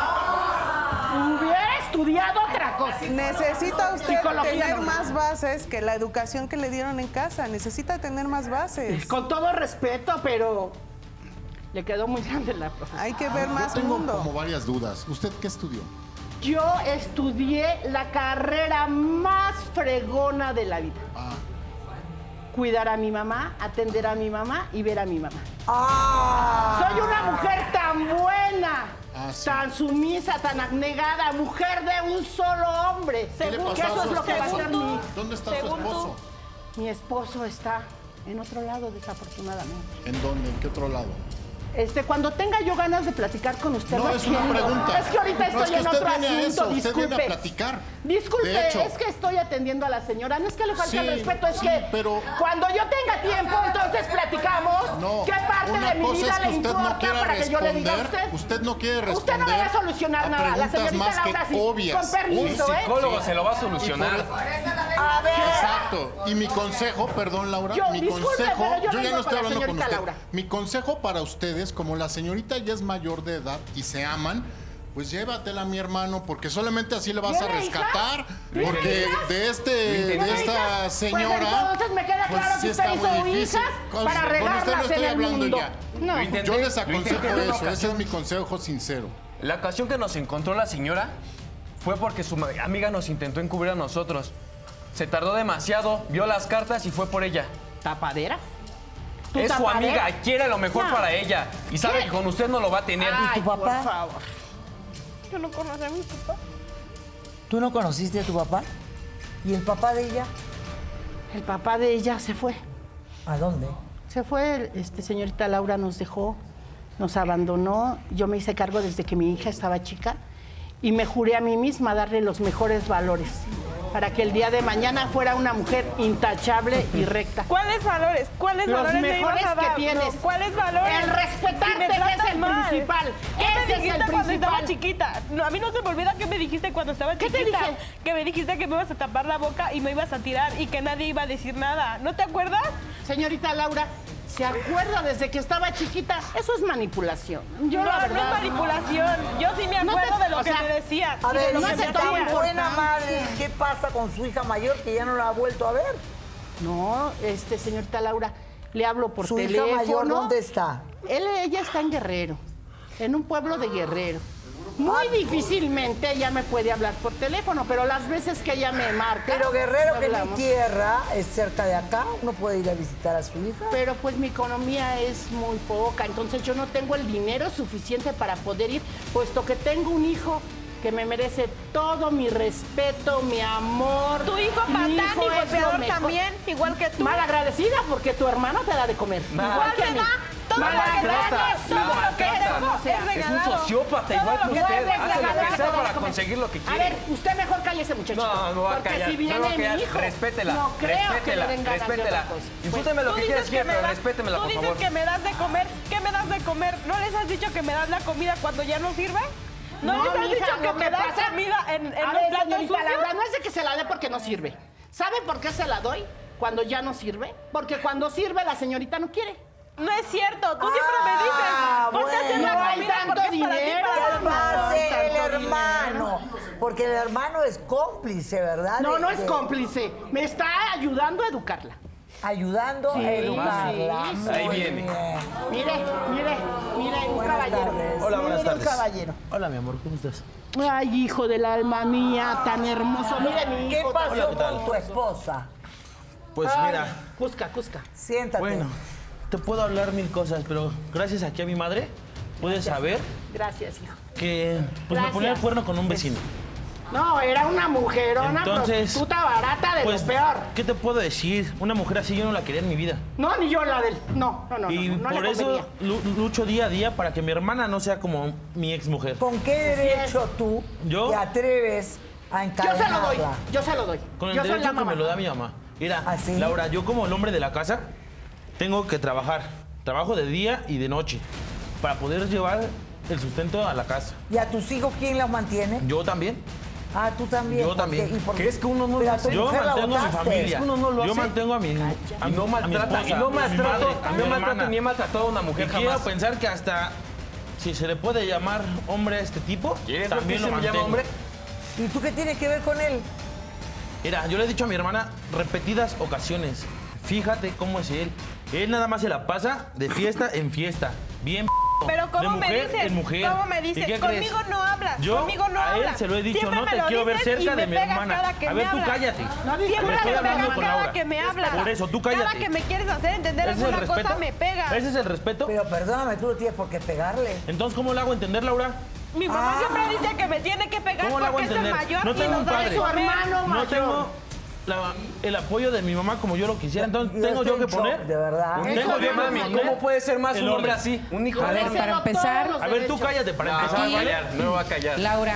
Hubiera estudiado otra cosa. Necesita usted Psicología tener no. más bases que la educación que le dieron en casa. Necesita tener más bases. Con todo respeto, pero le quedó muy grande la profesora. Hay que ver Yo más tengo mundo. como varias dudas. ¿Usted qué estudió? Yo estudié la carrera más fregona de la vida. Ah, Cuidar a mi mamá, atender a mi mamá y ver a mi mamá. ¡Ah! Soy una mujer tan buena, Ah, sí. tan sumisa, tan abnegada, mujer de un solo hombre. ¿qué le Según pasó que a eso su es lo que va a esposo? ser mi... ¿Dónde está su según tú. esposo? Mi esposo está en otro lado, desafortunadamente. ¿En dónde? ¿En qué otro lado? Este, cuando tenga yo ganas de platicar con usted, No, es una atiendo. pregunta. Es que ahorita No, estoy es que en usted otro viene a asunto, eso, usted disculpe. viene a platicar. Disculpe, De hecho. es que estoy atendiendo a la señora. No es que le falte Sí, el respeto, es sí, que pero- cuando yo tenga tiempo, entonces platicamos No, qué parte una de mi cosa vida es que le usted importa no quiera para que yo le diga a responder. usted. Usted no quiere responder. Usted no me va a solucionar a nada. La preguntas señorita más que Laura sí. obvias. Con permiso, Un ¿eh? psicólogo se lo va a Y solucionar. por- A ver. Exacto. Y mi consejo, perdón, Laura, Yo, mi disculpe, consejo, pero yo yo ya vengo no estoy con la hablando con señorita usted. Laura. Mi consejo para ustedes, como la señorita ya es mayor de edad y se aman, pues llévatela a mi hermano, porque solamente así le vas a ¿Tiene hijas? rescatar. ¿Tiene Porque hijas? de este, ¿Tiene de esta hijas? señora. Pues entonces me queda pues claro sí que usted está hizo muy difícil. hijas Con- para con usted no regarlas estoy en el hablando mundo. ya. No. Lo intenté, Yo les lo intenté aconsejo en una eso, ese ocasión. es mi consejo sincero. La ocasión que nos encontró la señora fue porque su ma- amiga nos intentó encubrir a nosotros. Se tardó demasiado, vio las cartas y fue por ella. ¿Tapadera? ¿Tu Es su tapadera? amiga, quiere lo mejor No. para ella. Y sabe ¿Qué? que con usted no lo va a tener. Ay, tu papá? por favor. Yo no conocí a mi papá. ¿Tú no conociste a tu papá? ¿Y el papá de ella? El papá de ella se fue. ¿A dónde? Se fue, este, señorita Laura nos dejó, nos abandonó. Yo me hice cargo desde que mi hija estaba chica y me juré a mí misma darle los mejores valores para que el día de mañana fuera una mujer intachable y recta. ¿Cuáles valores? ¿Cuáles Los valores me ibas mejores a dar? que tienes. No, ¿cuáles valores? El respetarte, Si me que es tratas el mal. principal. ¿Qué Ese me es dijiste el cuando estaba principal. chiquita? No, a mí no se me olvida qué me dijiste cuando estaba ¿Qué te chiquita. dije? Que me dijiste que me ibas a tapar la boca y me ibas a tirar y que nadie iba a decir nada. ¿No te acuerdas? Señorita Laura, ¿se acuerda desde que estaba chiquita? Eso es manipulación. Yo no, la no es verdad, manipulación. Yo sí me No acuerdo te- de lo o que sea, me decías. A y de ver, lo no que dice se me toma tan hacías. buena importante. madre. ¿Qué pasa con su hija mayor que ya no la ha vuelto a ver? No, este, señorita Laura, le hablo por ¿Su teléfono. hija mayor dónde está? Él, ella está en Guerrero, en un pueblo de Guerrero. Muy difícilmente ella me puede hablar por teléfono, pero las veces que ella me marca... Pero Guerrero, que es mi hablamos. tierra, es cerca de acá. Uno puede ir a visitar a su hija. Pero pues mi economía es muy poca, entonces yo no tengo el dinero suficiente para poder ir, puesto que tengo un hijo que me merece todo mi respeto, mi amor. Tu hijo Mi patán y hijo es lo golpeador mejor. también, igual que tú. Mal agradecida porque tu hermano te da de comer. Mal Igual que a te mí. da todo lo que Maltrata, tienes, todo la lo que maltrata. tengo es Es un regalado. sociópata Todo igual lo que que usted. Puedes Hace lo regalar que que te sea da de para comer. conseguir lo que A quiere. ver, usted mejor cállese, muchachito. No, no va a porque callar. si viene no va a callar. mi hijo, Respétela. no creo respétela. que le den ganas de respétela. otra cosa. Disfrúteme lo Tú que dices quieras, quiera, me pero das- respétemela, Tú por dices favor. que me das de comer. ¿Qué me das de comer? ¿No les has dicho que me das la comida cuando ya no sirve? ¿No, les has mija, dicho que lo me das pasa- comida en, en A los ver, platos señorita sucios? Laura, no es de que se la dé porque no sirve. ¿Sabe por qué se la doy cuando ya no sirve? Porque cuando sirve la señorita no quiere. No es cierto, tú siempre me dices. Ah, Ponte a hacer bueno. la No hay comida tanto porque es para ti, dinero. para ¿Qué los demás. hace el tanto hermano? Porque el hermano es cómplice, ¿verdad? No, De- no es de- cómplice. Me está ayudando a educarla. ayudando Sí, a educarla. sí, Muy Ahí viene. bien. Mire, mire, mire, un Buenas caballero. tardes. Hola, buenas Mire, tardes. un caballero. Hola, mi amor, ¿cómo estás? Ay, hijo del alma mía, tan hermoso. Mire, mi ¿Qué hijo. pasó Hola, ¿qué tal? con tu esposa? Pues Ay, mira, Cusca, Cusca. Siéntate. bueno, te puedo hablar mil cosas, pero gracias aquí a mi madre puedes saber Gracias, hijo. que pues Gracias. me ponía el cuerno con un vecino. No, era una mujerona Entonces, prostituta barata de Pues, lo peor. ¿qué te puedo decir? Una mujer así yo no la quería en mi vida. No, ni yo la del. No, no, no. y no, no por le eso convenía. lu- lucho día a día para que mi hermana no sea como mi ex mujer. ¿Con qué derecho tú ¿Yo? te atreves a Yo se lo doy, encadenarla? yo se lo doy. Con el yo soy la derecho que mamá. me lo da mi mamá. Mira, ¿Ah, sí? Laura, yo como el hombre de la casa tengo que trabajar. Trabajo de día y de noche para poder llevar el sustento a la casa. ¿Y a tus hijos quién los mantiene? Yo también. Ah, tú también. Yo ¿Por qué? también. ¿Y por ¿Qué es que uno no Pero lo a tu hace? Yo mujer la mantengo a mi botaste. familia. Es que uno no lo Yo hace. mantengo a mi, a, Y no a mi maltrata, esposa, y no a mi maltrato, madre, a y mi no maltrato hermana. ni he maltratado a una Y mujer quiero jamás. pensar que hasta si se le puede llamar hombre a este tipo, ¿Quieres ver también que lo se me llama mantengo. hombre? ¿Y tú qué tienes que ver con él? Mira, yo le he dicho a mi hermana repetidas ocasiones, fíjate cómo es él. Él nada más se la pasa de fiesta en fiesta, bien p***, Pero de ¿cómo me mujer dices? en mujer. ¿Cómo me ¿Y dices? qué Conmigo crees? no hablas, Yo conmigo no a él hablas. se lo he dicho, Siempre no me te lo quiero ver dices y cerca me de mi pegas hermana. cada que A me ver, tú hablas. cállate. No, Te Siempre estoy me hablando pegas con cada Laura. que me hablas. Por eso, tú Cada cállate. que me quieres hacer entender ¿Ese es el alguna cosa respeto? me pegas. ¿Ese es el respeto? Pero perdóname, tú no tienes por qué pegarle. Entonces, ¿cómo le hago entender, Laura? Mi mamá Ah. siempre dice que me tiene que pegar ¿Cómo le hago porque es el entender? mayor No y tengo nos un da de padre. Su comer. hermano No mayor. tengo la- el apoyo de mi mamá como yo lo quisiera, entonces Yo tengo estoy yo en que poner. shock, de verdad. Un Tengo hijo de yo que mami, poner ¿cómo puede ser más el un hombre orden. así? Un hijo Yo de le ver, mami. para cedo empezar- todos los A ver, tú derechos. cállate para No, empezar, no va a ¿vale? callar, no va a callar. Laura,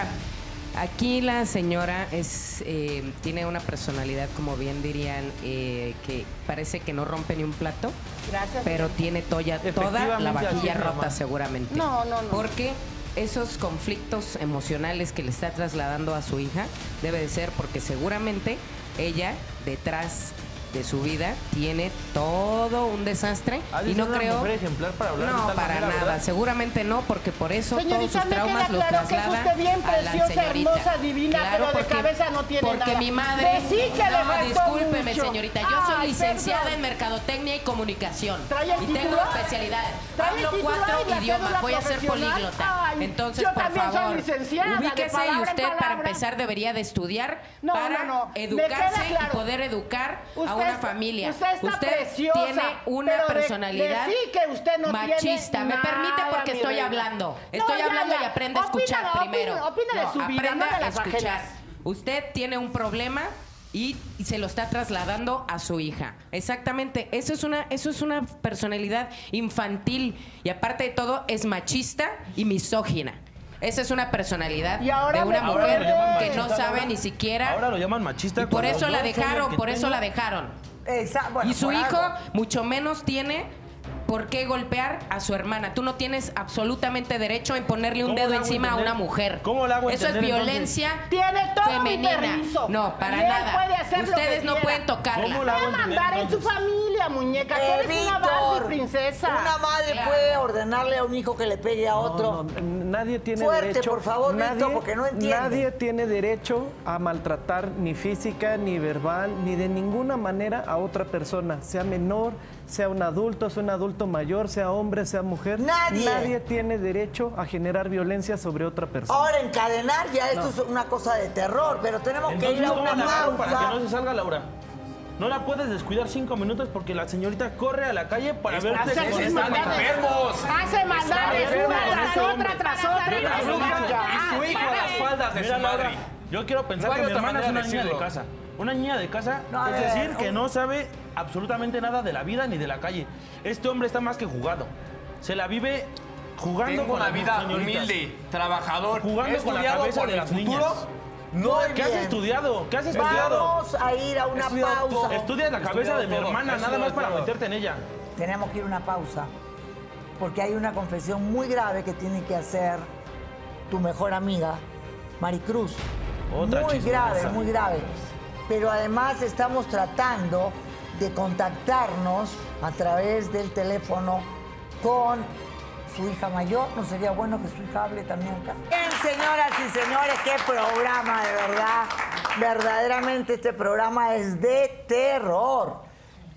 aquí la señora es eh, tiene una personalidad, como bien dirían, eh, que parece que no rompe ni un plato, Gracias. pero tiene toya- toda la Efectivamente, así vajilla es, mi rota mamá. seguramente. No, no, no. Porque esos conflictos emocionales que le está trasladando a su hija debe de ser porque seguramente ella detrás de su vida tiene todo un desastre ¿Ha de y ser no una creo mujer ejemplar para hablar de no tal para manera, nada, ¿verdad? seguramente no, porque por eso todos Señorita, sus me traumas queda los claro que es traslada usted bien a la preciosa, señorita. hermosa, divina, Claro, pero de porque- cabeza no tiene porque nada. mi madre De sí que le no, faltó discúlpeme, mucho. señorita, yo soy Ay, licenciada perdón. en mercadotecnia y comunicación ¿Trae el y tengo título? especialidades. ¿Trae el Hablo título cuatro y la idiomas, cédula voy a ser profesional? políglota. Ay, Entonces, yo por también soy favor, licenciada, de ubíquese y palabra en usted para palabra. empezar debería de estudiar No, para no, no. Me educarse queda claro. y poder educar a Usted una está- familia. usted está preciosa, tiene una pero de- personalidad de sí que usted no tiene machista. Me permite nada, porque mi estoy reina. hablando. No, Estoy ya, hablando ya. y aprende a escuchar Opina, primero. opina, opina de su vida, aprenda no de a las escuchar. ajenas. Usted tiene un problema y, y se lo está trasladando a su hija. Exactamente. Eso es una, eso es una personalidad infantil y aparte de todo es machista y misógina. Esa es una personalidad Y ahora de una me mujer llaman que no machista, sabe Laura. ni siquiera. Ahora lo llaman machista. Y por cuando eso yo la soy el dejaron, que por eso tengo- la dejaron. Exa- bueno, Y su por hijo algo. mucho menos tiene por qué golpear a su hermana. Tú no tienes absolutamente derecho en ponerle un ¿Cómo dedo le hago encima a entender? una mujer. ¿Cómo le hago Eso es entender, entonces? violencia Tiene todo femenina. mi permiso. No, para Y él nada. puede hacer lo que Ustedes no quiera. pueden tocarla. ¿Cómo la Puede hago entender, mandar en tu entonces? familia, muñeca. Tú Eh, eres una Víctor, Barbie princesa. una madre Claro. puede ordenarle a un hijo que le pegue a otro. No, no, nadie tiene Fuerte, derecho. por favor, nadie, Víctor, porque no entiende. Nadie tiene derecho a maltratar ni física, ni verbal, ni de ninguna manera a otra persona, sea menor, sea un adulto, sea un adulto mayor, sea hombre, sea mujer. Nadie. Nadie tiene derecho a generar violencia sobre otra persona. Ahora encadenar ya esto es una cosa de terror, pero tenemos que Entonces, ir a ¿cómo una la hago para que pausa. no se salga, Laura? No la puedes descuidar cinco minutos porque la señorita corre a la calle para verte Hace con sus esta maldades. mujer. enfermos. Hace maldades enfermos, una tras ese otra, hombre. tras otra. Y la bruja y su hijo a las faldas de Mira, su Laura, madre. yo quiero pensar No hay que mi otra hermana es manera una de niña de decirlo. casa. Una niña de casa, No, a es ver, decir, que un- no sabe absolutamente nada de la vida ni de la calle. Este hombre está más que jugado. Se la vive jugando Tengo con una las vida señoritas. humilde, trabajador. Jugando He con la estudiado cabeza por de el las futuro. niñas. No, Muy ¿Qué has bien. estudiado? ¿Qué has estudiado? Vamos a ir a una estudiado pausa. todo. Estudias la cabeza Estudiado de mi todo, hermana, he nada más estudiado para todo. meterte en ella. Tenemos que ir a una pausa, porque hay una confesión muy grave que tiene que hacer tu mejor amiga, Maricruz. Otra muy chismosa. grave, muy grave. Pero además estamos tratando de contactarnos a través del teléfono con su hija mayor. ¿No sería bueno que su hija hable también acá? Bien, señoras y señores, qué programa, de verdad. Verdaderamente este programa es de terror.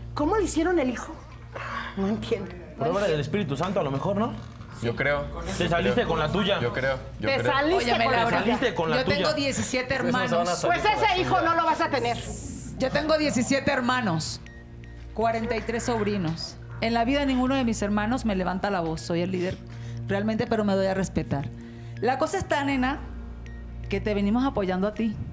¿Cómo le hicieron el hijo? No entiendo. Por obra del Espíritu Santo, a lo mejor, ¿no? Yo creo. Te saliste con la tuya. Yo creo. Yo Te creo. saliste Óyeme, con la Laura, Te saliste con la yo tuya. tengo diecisiete Pues no se van a hermanos. salir Pues con la ese hijo suya. no lo vas a tener. Yo tengo diecisiete hermanos, cuarenta y tres sobrinos. En la vida ninguno de mis hermanos me levanta la voz. Soy el líder realmente, pero me doy a respetar. La cosa está, nena, que te venimos apoyando a ti.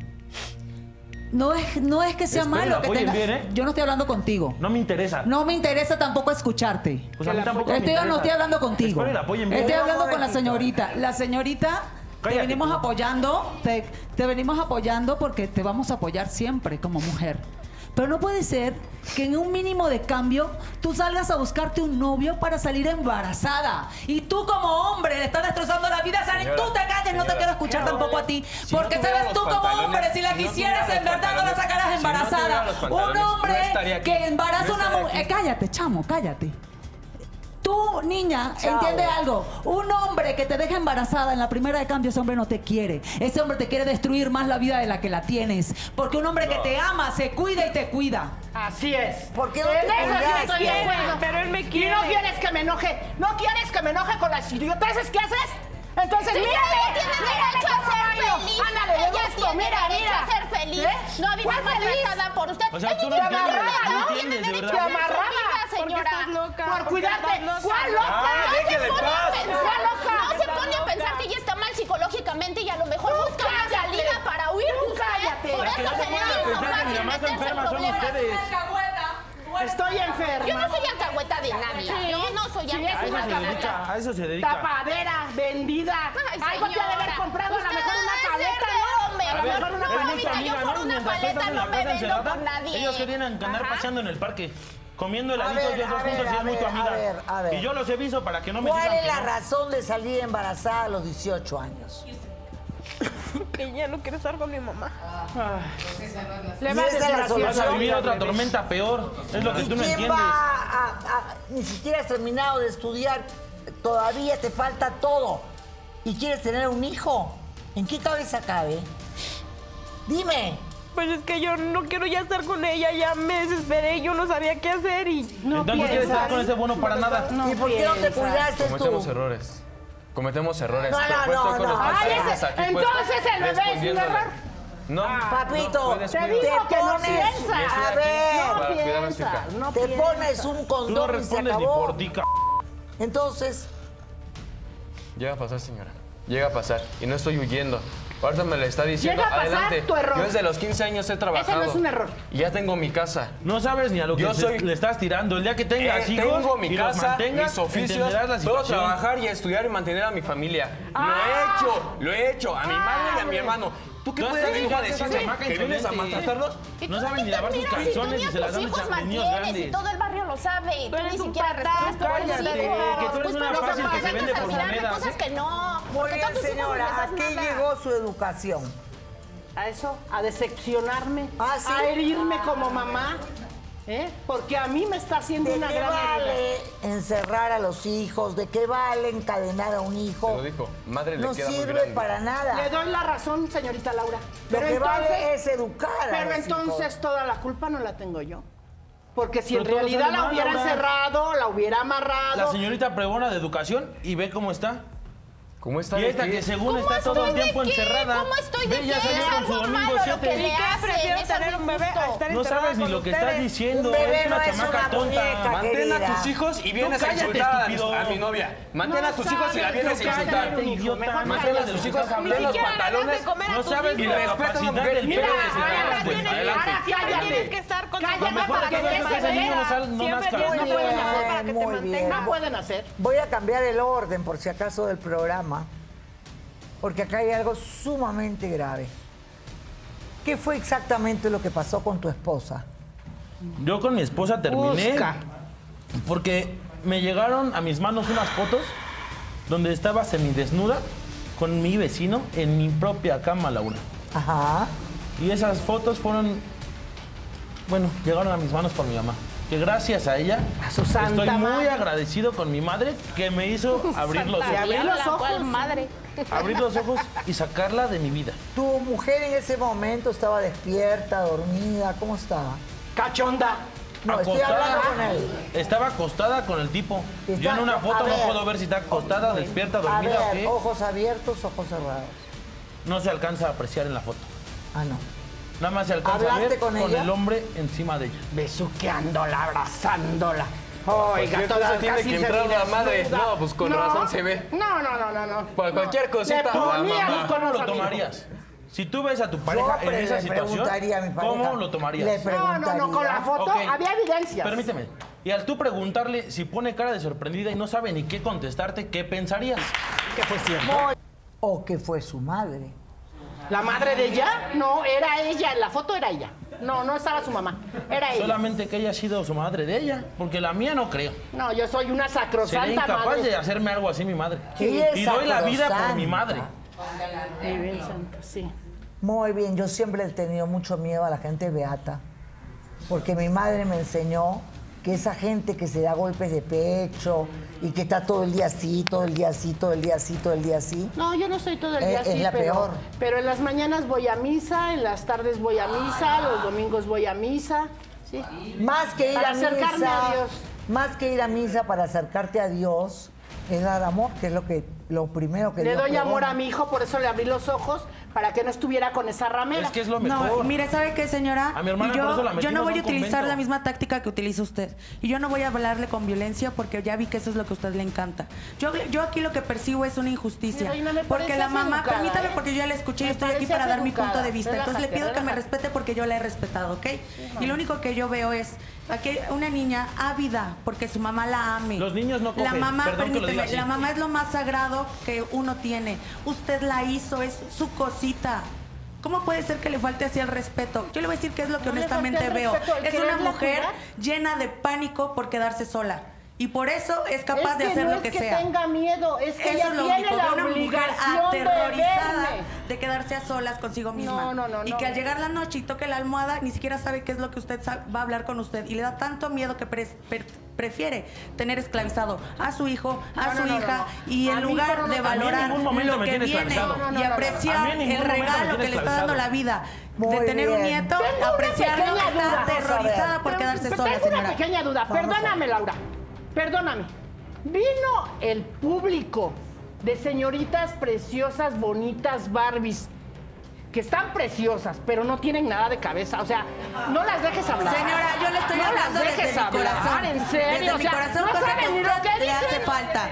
No es, no es que sea Espero malo la que apoyen tengas... bien, ¿eh? Yo no estoy hablando contigo. No me interesa. No me interesa tampoco escucharte. Pues a mí tampoco me Estoy, interesa. no estoy hablando contigo. Espero y la apoyen bien. Estoy hablando con la señorita. La señorita, te Cállate venimos tú. apoyando, te, te venimos apoyando porque te vamos a apoyar siempre como mujer. Pero no puede ser que en un mínimo de cambio tú salgas a buscarte un novio para salir embarazada. Y tú como hombre le estás destrozando la vida. Salen, Señora, tú te calles, no te señora, quiero escuchar no, tampoco a ti. si no Porque tuviera sabes los tú como pantalones- hombre, si la si no quisieras tuviera en los verdad no la pantalones- sacaras si no embarazada. tuviera los Un pantalones, no hombre estaría aquí. que embaraza No una estaría mujer... aquí. cállate, chamo, cállate. Tú, niña, Chao. entiende algo. Un hombre que te deja embarazada en la primera de cambio, ese hombre no te quiere. Ese hombre te quiere destruir más la vida de la que la tienes. Porque un hombre que te ama, se cuida y te cuida. Así es. ¿Por qué no En te eso sí cuidas? estoy de acuerdo. Pero él me Y quiere. no quieres que me enoje. No quieres que me enoje con las idioteces que haces. Entonces, Sí, mírale. ella tiene Mírale derecho a cómo ser bailo. feliz. Ándale, de Ella gusto. tiene Mira, derecho mira. a ser feliz. ¿Eh? No a vivir ¿Cuál feliz? maltratada por usted. O sea, Ella tú no tiene entiendes, derecho, no ¿no? entiendes, de Tiene verdad. derecho a ser Amarrada. feliz, señora. Porque estás loca. Por porque cuidarte. estás loca. ¿Cuál loca? Ah, No se déjele pone a paz. pensar, loca. no se Estás pone a loca. pensar que ella está mal psicológicamente y a lo mejor Tú busca una cállate. salida para huir de Tú usted. cállate. Por La que eso no se se le pone a hizo pensar que fácil mi mamá está meterse en enferma son problemas. ustedes. Estoy enferma. Yo no soy alcahueta de nadie. Yo no soy A eso se alcahueta. dedica, a eso se dedica. Tapadera, vendida. Ay, Algo te ha de haber señora. comprado a lo Usted mejor una debe paleta, ser ¿no? hombre. A A lo ver, mejor una es muy tu mira, yo amiga, por ¿no? una Mientras tú paleta estás en no la me casa vendo encerrada, con nadie. ellos querían andar Ajá. paseando en el parque, comiendo A heladitos ver, ellos dos a ver, juntos y a es muy tu ver, amiga. a ver, a ver. Y yo los he visto para que no me ¿Cuál digan es que la no. razón de salir embarazada a los dieciocho años? Que ya no quiere estar con mi mamá. Le Y va a esa es decir la así. solución. Vas a vivir otra tormenta peor, es lo que ¿Y tú no quién entiendes. va a, a- Ni siquiera has terminado de estudiar, todavía te falta todo. ¿Y quieres tener un hijo? ¿En qué cabeza cabe? Dime. Pues es que yo no quiero ya estar con ella, ya me desesperé, yo no sabía qué hacer y no Entonces quieres piensa. estar con ese bueno para nada. ¿Y por qué no te cuidaste Cometemos tú? errores. Cometemos errores. No, no, Pero puesto no, con los no. Ay, pantalones ese- aquí entonces puestos, el bebé es un respondiéndole. error. No. Papito, no, te descuido. digo que no pones, piensa. a Estoy aquí ver, No para cuidar a su piensa, hija. no te piensa. pones un Tú no condón y se respondes ni acabó. por ti, c***. Entonces, Llega a pasar, señora. Llega a pasar. Y no estoy huyendo. Ahorita me lo está diciendo. Llega a pasar Adelante. tu error. Yo desde los quince años he trabajado. Ese no es un error. Y ya tengo mi casa. No sabes ni a lo que Yo se- soy- le estás tirando. El día que tengas Eh, hijos tengo mi y los casa, mantengas, mis oficios, entenderás la puedo situación. trabajar y estudiar y mantener a mi familia. Lo he hecho, lo he hecho, a mi madre y a mi hermano. ¿Tú qué No puedes estás venir a igual que esa decirme? chamaca ¿Que vienes a insolente. maltratarlos? Y No tú saben ni lavar sus mira, si tú calzones ni y a se las tus dan hijos a niños mantienes y grandes. todo el barrio lo sabe y tú eres ni un siquiera patán, respetas por tus cállate, hijos. que tú eres Pues, una pero fácil son que se vende cosas por al final de moneda, cosas ¿sí? que no. muy Porque bien, tú a tus hijos no señora, les ¿a das qué nada. llegó su educación? A eso, a decepcionarme, Ah, ¿sí? a herirme como mamá, ¿eh? Porque a mí me está haciendo ¿De una qué gran herida. vale encerrar a los hijos? ¿De qué vale encadenar a un Te hijo? lo dijo. Madre le No queda muy sirve grande. para Le nada. doy la razón, señorita Laura. Lo Pero que entonces, vale es educar a pero los entonces hijos. toda la culpa no la tengo yo. Porque si Pero en todo realidad sale la mal, hubiera Laura. encerrado, la hubiera amarrado. La señorita pregona de educación y ve cómo está. ¿Cómo está Y de esta qué? que según ¿Cómo está todo el estoy de tiempo qué? encerrada. ¿Cómo estoy de Ve, ya qué? salió Es con algo su domingo malo lo que siete. le hacen, prefiero es tener algo un bebé a injusto. estar No encerrada sabes ni con lo que ustedes. estás diciendo. Un bebé Es una no es chamaca una tonta. muñeca. Mantén a querida. tus hijos y vienes a cállate, insultar a, estúpido. a mi novia. Mantén No a tus hijos y la sabes vienes a lo que insultar. hace un hijo, mejor Mantén a cállate. tus hijos, Ni abren los siquiera le das de pantalones. comer a No tus sabes ni Y hijos. la respeta a una capacidad mujer del y pelo mira, que se ahora le da, tienes güey. que- Adelante. Ahora cállate. Tienes que estar con tu Cállate Lo mejor para que que voy a te hacer es que ese niño no sal- no Siempre nazca. tienes No que pueden hacer hacer. para que te Muy mantenga. bien. No pueden hacer. Voy a cambiar el orden, por si acaso, del programa, porque acá hay algo sumamente grave. ¿Qué fue exactamente lo que pasó con tu esposa? Yo con mi esposa terminé Busca. porque me llegaron a mis manos unas fotos donde estaba semidesnuda con mi vecino en mi propia cama, Laura. Ajá. Y esas fotos fueron, bueno, llegaron a mis manos por mi mamá. Que gracias a ella A su santa estoy muy madre. agradecido con mi madre que me hizo abrir los Y abrir ojos, los ojos. madre. abrir los ojos y sacarla de mi vida. ¿Tu mujer en ese momento estaba despierta, dormida? ¿Cómo estaba? Cachonda. No, estoy hablando con él. Estaba acostada con el tipo. Está- Yo en una foto a no ver. puedo ver si está acostada, despierta, A dormida o ver, qué. ojos abiertos, ojos cerrados. No se alcanza a apreciar en la foto. Ah, no. Nada más se alcanza a ¿Hablaste ver con con, ella? el hombre encima de ella. Besuqueándola, abrazándola. Cualquier Oiga, toda cosa tiene casi que se entrar la desnuda. madre. No, pues con razón se ve. No, no, no, no, no. Por cualquier cosita, Le la poníamos mamá. con ¿Cómo los lo amigos. tomarías? Si tú ves a tu pareja Yo en esa le situación, preguntaría a mi pareja. ¿cómo lo tomarías? Le No, no, no, con la foto Ok. había evidencias. Permíteme. Y al tú preguntarle si pone cara de sorprendida y no sabe ni qué contestarte, ¿qué pensarías? Que fue cierto. O que fue su madre. ¿La madre de ella? No, era ella. En la foto era ella. No, no estaba su mamá. Era ella. Solamente que haya sido su madre de ella, porque la mía no creo. No, yo soy una Sería sacrosanta incapaz madre. de hacerme algo así mi madre. Ella es Y doy la vida por mi sacrosanta. madre. Muy bien, santa, sí. Muy bien, yo siempre he tenido mucho miedo a la gente beata, porque mi madre me enseñó que esa gente que se da golpes de pecho y que está todo el día así, todo el día así, todo el día así, todo el día así. No, yo no soy todo el Eh, día es así, la pero, peor. pero en las mañanas voy a misa, en las tardes voy a misa, los domingos voy a misa. Sí. Más que ir Para a acercarme misa, a Dios. más que ir a misa para acercarte a Dios, es dar amor, que es lo que lo primero que Le Dios doy amor pregona. a mi hijo, por eso le abrí los ojos, para que no estuviera con esa ramera. Es que es lo No, mejor. mire, ¿sabe qué, señora? A mi hermana Y yo, por eso la yo metimos no a voy a un utilizar convento. la misma táctica que utiliza usted. Y yo no voy a hablarle con violencia porque ya vi que eso es lo que a usted le encanta. Yo, yo aquí lo que percibo es una injusticia. Reina, me Porque la pareces mamá, educada, permítame ¿eh? porque yo ya la escuché y Me estoy aquí pareces para dar mi educada. punto de vista. Entonces le Relájate, pido que me relájate. respete porque yo la he respetado, ¿ok? Y lo único que yo veo es aquí una niña ávida porque su mamá la ame. Los niños no La cogen, mamá, perdón que lo diga permíteme, así. la mamá es lo más sagrado que uno tiene. Usted la hizo, es su cosita. ¿Cómo puede ser que le falte así el respeto? Yo le voy a decir qué es lo que No le honestamente falta el veo. respeto, el Es una quererla mujer cuidar. llena de pánico por quedarse sola. Y por eso es capaz Es de que hacer no lo es que, que sea. tenga miedo, es que Eso ella es lo tiene único, la de una mujer obligación de aterrorizada verme. de quedarse a solas consigo misma. No, no, no, Y no. que al llegar la noche y toque la almohada, ni siquiera sabe qué es lo que usted sa- va a hablar con usted. Y le da tanto miedo que pre- pre- prefiere tener esclavizado a su hijo, a No, su no, no, hija, no. y A en mi lugar hijo no, no, de a mí en valorar ningún momento lo me que tiene viene esclavizado. No, no, no, y no, no. apreciar A mí en ningún el momento me regalo tiene que le está esclavizado. dando la vida Muy de tener un bien. nieto, Tengo una apreciarlo, pequeña está duda. aterrorizada por Tengo- quedarse sola, Tengo una señora. pequeña duda. Vamos a Perdóname, Laura. Perdóname. Vino el público de señoritas preciosas, bonitas, Barbies, que están preciosas, pero no tienen nada de cabeza. O sea, no las dejes hablar. Señora, yo le estoy no hablando las dejes desde mi hablar, corazón. en serio. Desde o mi sea, corazón, no cosa que saben ni a lo que usted le dicen. hace falta.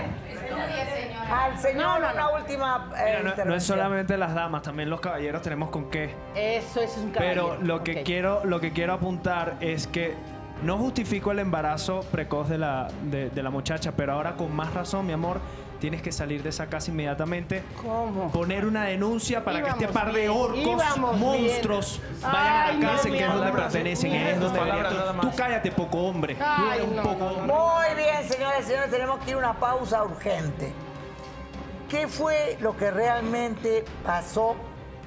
Al señor, una última eh, Mira, no, no es intervención. solamente las damas, también los caballeros tenemos con qué. Eso, eso es un caballero. Pero lo que Ok. quiero, lo que quiero apuntar es que no justifico el embarazo precoz de la, de, de la muchacha, pero ahora con más razón, mi amor, tienes que salir de esa casa inmediatamente. ¿Cómo? Poner una denuncia para que este Íbamos par de bien, orcos, íbamos monstruos, bien. vayan a Ay, la no, cárcel, que es mi donde amor. pertenecen, Ni es dos donde palabras deberían. nada Tú, más. tú cállate, poco hombre. Tú Ay, eres un no, poco no, hombre. Muy bien, señores y señores, tenemos que ir a una pausa urgente. ¿Qué fue lo que realmente pasó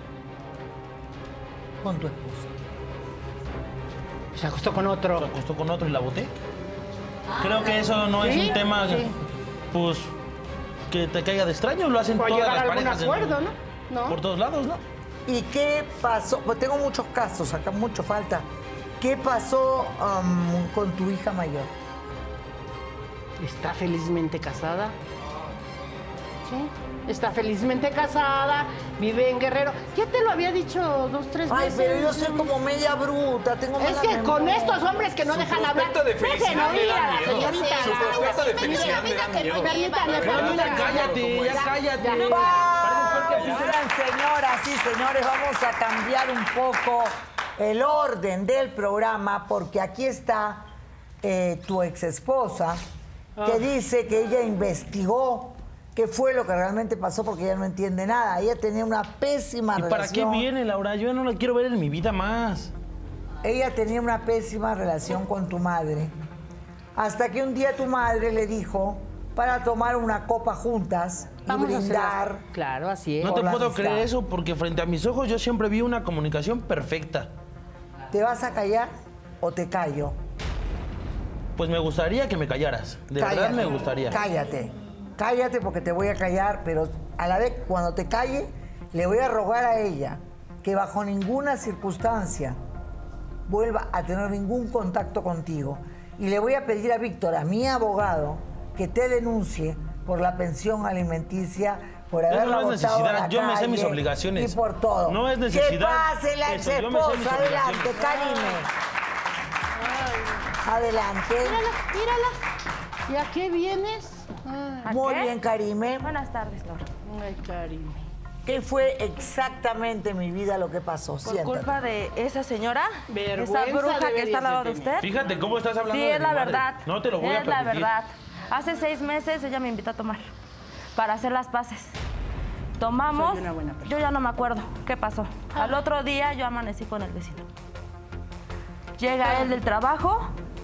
con tu esposa? Se acostó con otro. Se acostó con otro y la boté. Creo que eso no es ¿Sí? un tema, Sí. pues, que te caiga de extraño. Lo hacen Puede todas llegar las a algún parejas. en- acuerdo, ¿no? ¿No? Por todos lados, ¿no? ¿Y qué pasó? Pues tengo muchos casos, acá mucho falta. ¿Qué pasó um, con tu hija mayor? Está felizmente casada. Sí. Está felizmente casada, vive en Guerrero. Ya te lo había dicho dos, tres Ay, veces. pero yo soy como media bruta, tengo Es mala que con memoria. estos hombres que no Su dejan hablar, prospecto de dejen felicidad me oír da a la miedo. señorita. Su prospecto de felicidad me da miedo. Permítame, Ya permítame. cállate, ya cállate. Pausa, señoras y señores, vamos a cambiar un poco el orden del programa porque aquí está eh, tu ex esposa que Ah. dice que ella investigó qué fue lo que realmente pasó porque ella no entiende nada. Ella tenía una pésima ¿Y para qué relación. viene, Laura? Yo no la quiero ver en mi vida más. Ella tenía una pésima relación con tu madre. Hasta que un día tu madre le dijo para tomar una copa juntas y Vamos a brindar. hacerlo. Claro, así es. No te Por la puedo amistad. creer eso porque frente a mis ojos yo siempre vi una comunicación perfecta. ¿Te vas a callar o te callo? Pues me gustaría que me callaras. De verdad Cállate, me gustaría. Cállate. Cállate porque te voy a callar, pero a la vez cuando te calle, le voy a rogar a ella que bajo ninguna circunstancia vuelva a tener ningún contacto contigo. Y le voy a pedir a Víctor, a mi abogado, que te denuncie por la pensión alimenticia, por Eso haberla no es botado a la necesidad, yo me sé mis calle obligaciones. Y por todo. No es necesidad. Que pase la ex Eso, yo me sé mis esposa. Adelante, obligaciones. Karime. Adelante. Mírala, mírala. ¿Y a qué vienes? ¿A Muy qué? bien, Karime. Buenas tardes, Laura. Ay, Karime. ¿Qué fue exactamente, mi vida, lo que pasó? Por Siéntate. culpa de esa señora, Vergüenza esa bruja que deberías está al lado de de usted. Fíjate cómo estás hablando Sí, de es mi la madre. verdad. No te lo voy a Es la permitir. verdad. Hace seis meses ella me invitó a tomar para hacer las paces. Tomamos, Soy una buena persona. yo ya no me acuerdo qué pasó. Al otro día yo amanecí con el vecino. Llega él del trabajo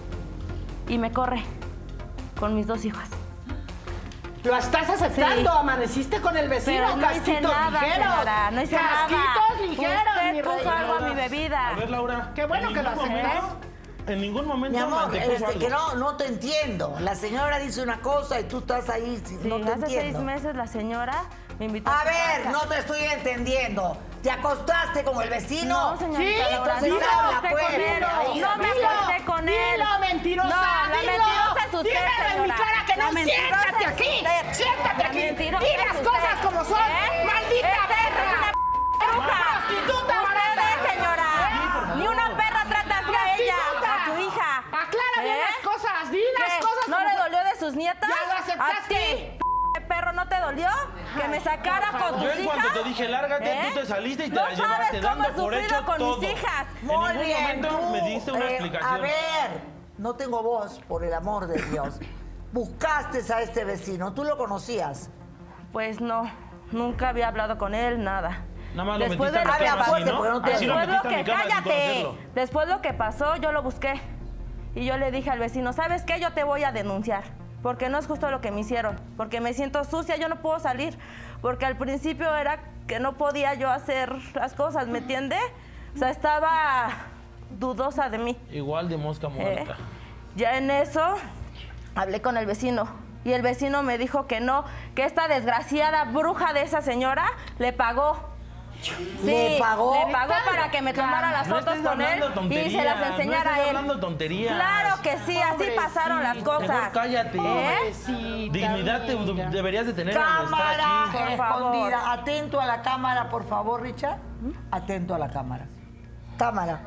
y me corre con mis dos hijas. ¿Lo estás aceptando? Sí. ¿Amaneciste con el vecino? Pero no hice Casquitos nada, ligeros. señora, no hice nada. Casquitos ligeros, mi Usted puso reina. algo a mi bebida. A ver, Laura. Qué bueno en que lo ningún aceptas. momento- En ningún momento Mi amor, me antepuso este, algo. que no, no te entiendo. La señora dice una cosa y tú estás ahí, Sí, no te hace entiendo. seis meses la señora me invitó A su ver, casa. no te estoy entendiendo. ¿Te acostaste con el vecino? No, señorita Sí, Laura, entonces no me habla, acosté pues. con él. Dilo, No me dilo, acosté con él. dilo, mentirosa, No, la dilo. mentirosa es usted, Dímelo en mi señora. cara que no. La mentirosa Siéntate es aquí. usted. Siéntate La aquí. mentirosa Di es las usted. cosas como son. ¿Eh? ¡Maldita Esta es perra! una bruja. ¡Prostituta barata! Usted, señora. Ni una perra trata así a ella, a su hija. Aclara bien ¿Eh? las cosas. Di las ¿Qué? cosas ¿No como le son. dolió de sus nietas? Ya lo aceptaste. ¿A ti, p perro, no te dolió? ¿Que me sacara por con favor. tus Yo en hijas? cuanto te dije lárgate, ¿Eh? tú te saliste y te no la llevaste sabes cómo dando he por sufrido hecho con todo. mis hijas. En Muy ningún bien, momento tú, me diste una eh, explicación. A ver, no tengo voz, por el amor de Dios. Buscaste a este vecino, ¿tú lo conocías? Pues no, nunca había hablado con él, nada. Nada más lo Después metiste a de- mi Habla cama fuerte, así, ¿no? porque no te- Así lo Después lo metiste a mi que, cama sin cállate. conocerlo. Después lo que pasó, yo lo busqué. Y yo le dije al vecino, ¿sabes qué? Yo te voy a denunciar. Porque no es justo lo que me hicieron. Porque me siento sucia, yo no puedo salir. Porque al principio era que no podía yo hacer las cosas, ¿me entiende? O sea, estaba dudosa de mí. Igual de mosca ¿eh? muerta. Ya en eso hablé con el vecino y el vecino me dijo que no, que esta desgraciada bruja de esa señora le pagó. ¿Le pagó? Le pagó para que me tomara las No fotos estés con él hablando y se tonterías, las no enseñara estés a él. hablando tonterías. Claro que sí, así pasaron las cosas. Mejor cállate. ¿Eh? Pobrecita, Dignidad te amiga. deberías de tener al estar Cámara aquí. Por favor. escondida. Atento a la cámara, por favor, Richard. Atento a la cámara. Cámara.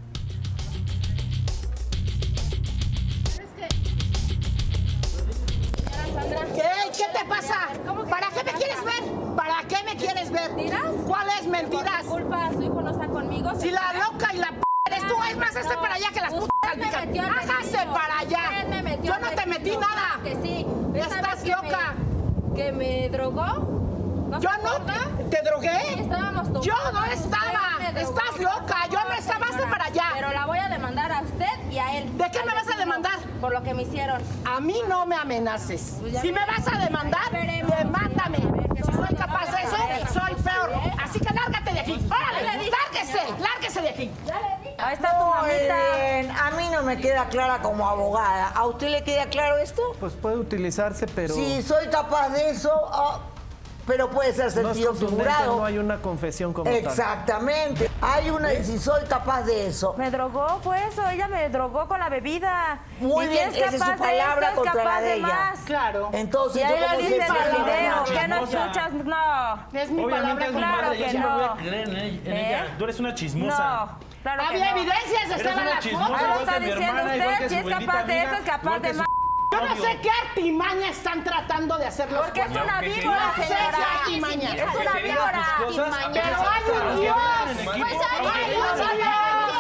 ¿Qué? ¿Qué te pasa? ¿Para qué me quieres ver? ¿Para qué me quieres ver? ¿Mentiras? ¿Cuáles mentiras? Por tu culpa, su hijo no está conmigo. Si la loca y la p eres tú, es más, hazte para allá que las putas Usted me salpican. metió al Hágase vecino. para allá. Usted me metió Yo al no te vecino. metí nada. Claro que sí. ¿Esa Estás vez que loca. me- ¿Que me drogó? ¿No Yo se no acuerda? te drogué. Sí, estábamos tomando. Yo no Usted estaba. me drogó. Estás loca. Yo no estaba. Hazte para allá. Pero la voy a demandar a usted y a él. ¿De qué Al me vas a vecino, demandar? Por lo que me hicieron. A mí no me amenaces. Pues ya Si me veremos. vas a demandar, Veremos. demándame. A ver qué Si pasa. soy capaz de eso, A ver. soy peor. ¿Eh? Así que lárgate de aquí. Ya le ¡Órale! dije ¡Lárguese! que no. ¡Lárguese de aquí! Ahí está tu Muy mamita. bien. A mí no me queda clara como abogada. ¿A usted le queda claro esto? Pues puede utilizarse, pero Si soy capaz de eso, ah, pero puede ser no es sentido contundente, figurado. no hay una confesión como tal. Exactamente. Hay una, y si soy capaz de eso. Me drogó, fue eso. Ella me drogó con la bebida. Muy Y si bien, es esa es su capaz de palabra esto, es contra capaz la de ella. más. Claro. Entonces, Y yo ahí lo como dice en siempre- el video. ¿Qué no chismosa. escuchas? No. Es mi Obviamente palabra es mi claro madre, yo que siempre no. voy a creer en ella. en ¿Eh? ella. Tú eres una chismosa. No, claro que Había no. evidencias, Eres estaban una las chismosa, fotos. Ahí lo igual está que mi diciendo hermana, igual usted. que Si su es bendita capaz de amiga, eso, es capaz igual que de su más. Yo no novio. sé qué artimaña están tratando de hacer los Porque es cuatro. una Aunque víbora, quería tus señora. cosas, artimaña. Es una Aunque quería víbora. tus cosas, Artimaña. Pero hay un aunque Dios. vengan en equipo, Pues hay aunque un vengan Dios. en equipo,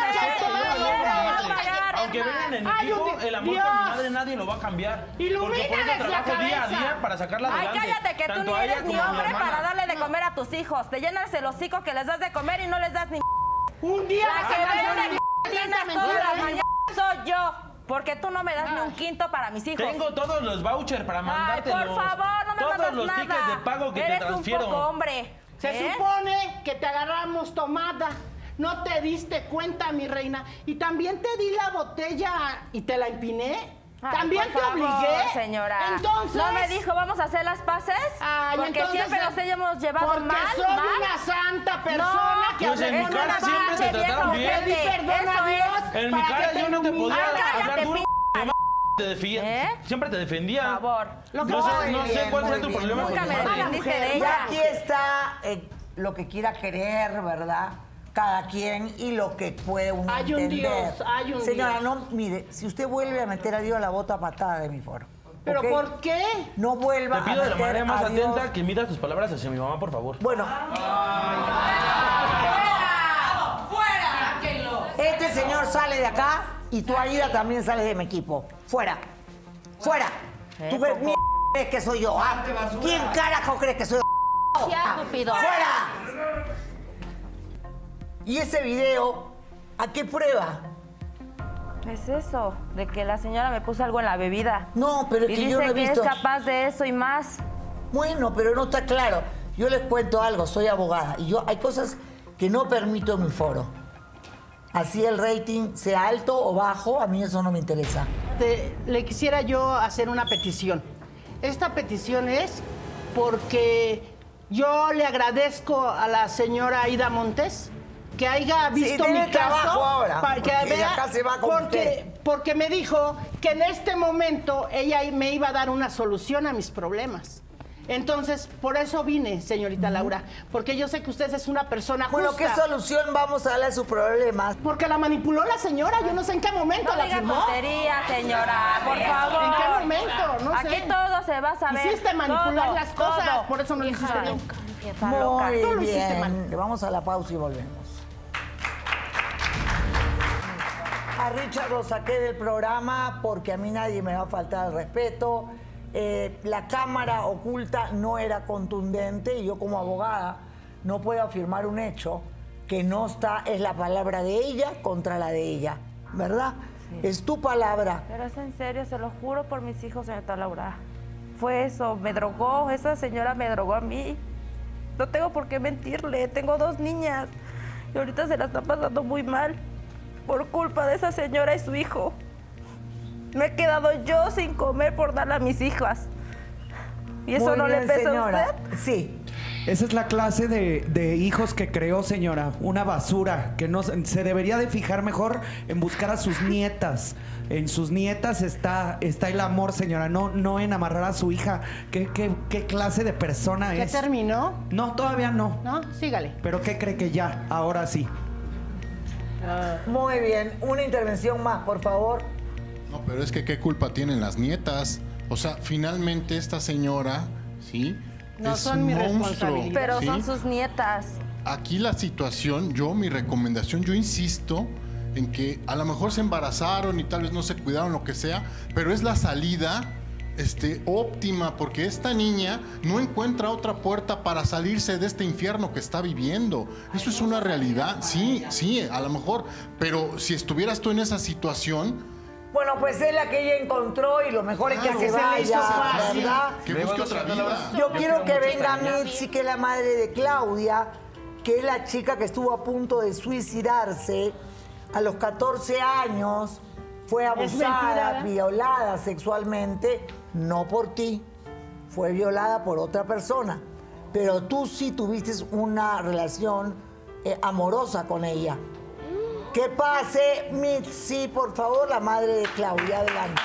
Pagar. aunque vengan en Hay un equipo, Di- el amor Dios. por mi madre nadie lo va a cambiar. Ilumínales Porque por eso la trabajo día a cabeza. día para sacarla Ay, adelante. cállate, que tú tanto ni a ella eres ni como a mi hombre hermana. para darle de comer a tus hijos. Te llenas el hocico que les das de comer y no les das ni... Un día La vas que a ganar vende una tienes mentira, todas las ¿eh? mañanas soy yo. Porque tú no me das ni un quinto para mis hijos. Tengo todos los vouchers para Ay, mandártelos. por favor, no me Todos mandas los nada. tickets de pago que Eres te transfiero. un poco hombre. Se ¿eh? supone que te agarramos tomada. No te diste cuenta, mi reina. Y también te di la botella y te la empiné. Ay, ¿También por te favor, obligué? señora. Entonces... ¿No me dijo vamos a hacer las paces? Ay, porque entonces, siempre nos hemos llevado porque mal, soy mal. una santa persona no, que Pues en mi hablé con cara una siempre te madre, trataron viejo, bien. pedí perdón a Eso Dios es. En mi para cara que yo te no te ilumine. podía Ah, hablar cállate, duro. p- Me ma- Te defía. ¿Eh? Siempre te defendía. Por favor. Lo que No sé, muy no sé bien, cuál muy sea tu bien. problema con Nunca tu me madre. defendiste de Ya ella. aquí está eh, lo que quiera querer, ¿verdad? Cada quien y lo que puede uno Hay un entender. Dios, hay un Señora, Dios. no, mire, si usted vuelve a meter a Dios, la bota patada de mi foro. ¿Pero ¿ok? por qué? No vuelva Te pido a de la meter manera más a Dios. atenta que midas tus palabras hacia mi mamá, por favor. Bueno, este señor sale de acá y tú, Aida, también sales de mi equipo. Fuera. Fuera. ¿Tú qué mierda crees que soy yo? ¿Ah? ¿Quién carajo crees que soy yo? Ya, Ah, estúpido. ¡Fuera! ¿Y ese video a qué prueba? Es eso, de que la señora me puso algo en la bebida. No, pero es y que dice yo no he que visto. es capaz de eso y más. Bueno, pero no está claro. Yo les cuento algo, soy abogada y yo hay cosas que no permito en mi foro. Así el rating sea alto o bajo, a mí eso no me interesa. Te- le quisiera yo hacer una petición. Esta petición es porque yo le agradezco a la señora Aida Montes que haya Sí, visto tiene mi caso trabajo ahora, para que porque vea, acá se va con porque, usted. porque me dijo que en este momento ella me iba a dar una solución a mis problemas. Entonces, por eso vine, señorita Laura, porque yo sé que usted es una persona justa. Bueno, ¿qué solución vamos a darle a sus problemas? Porque la manipuló la señora, yo no sé en qué momento No la diga firmó. tonterías, señora, por favor. ¿En qué momento? No Aquí sé. todo se va a saber. Hiciste manipular todo, las cosas, todo. por eso no lo Hija, hiciste bien. está loca. Muy Tú lo hiciste bien. Vamos a la pausa y volvemos. A Richard lo saqué del programa porque a mí nadie me va a faltar el respeto. Eh, la cámara oculta no era contundente y yo como abogada no puedo afirmar un hecho que no está, es la palabra de ella contra la de ella, ¿verdad? Es tu palabra. Pero es en serio, se lo juro por mis hijos, señorita Laura. Fue eso, me drogó, esa señora me drogó a mí. No tengo por qué mentirle, tengo dos niñas y ahorita se la está pasando muy mal por culpa de esa señora y su hijo. Me he quedado yo sin comer por darle a mis hijas. ¿Y eso Muy no bien, le pesa señora. a usted? Sí. Esa es la clase de, de hijos que creó, señora. Una basura. Que no se se debería de fijar mejor en buscar a sus nietas. En sus nietas está, está el amor, señora. No, no en amarrar a su hija. ¿Qué, qué, qué clase de persona ¿Ya es? terminó? No, todavía no. ¿No? Sígale. ¿Pero qué cree que ya? Ahora sí. Muy bien. Una intervención más, por favor. No, pero es que qué culpa tienen las nietas. O sea, finalmente esta señora, ¿sí? No es son un mi monstruo, responsabilidad. Pero ¿sí? son sus nietas. Aquí la situación, yo, mi recomendación, yo insisto en que a lo mejor se embarazaron y tal vez no se cuidaron, lo que sea, pero es la salida este, óptima, porque esta niña no encuentra otra puerta para salirse de este infierno que está viviendo. Eso es una realidad, sí, sí, a lo mejor, pero si estuvieras tú en esa situación... Bueno, pues es la que ella encontró y lo mejor es que Claro, se se le hizo vaya, fácil. ¿verdad? Que busque otra vida. Yo quiero que venga Mitzi, que es la madre de Claudia, que es la chica que estuvo a punto de suicidarse a los catorce años, fue abusada, mentira. violada sexualmente, no por ti, fue violada por otra persona, pero tú sí tuviste una relación eh, amorosa con ella. Que pase Mitzi, por favor, la madre de Claudia, adelante.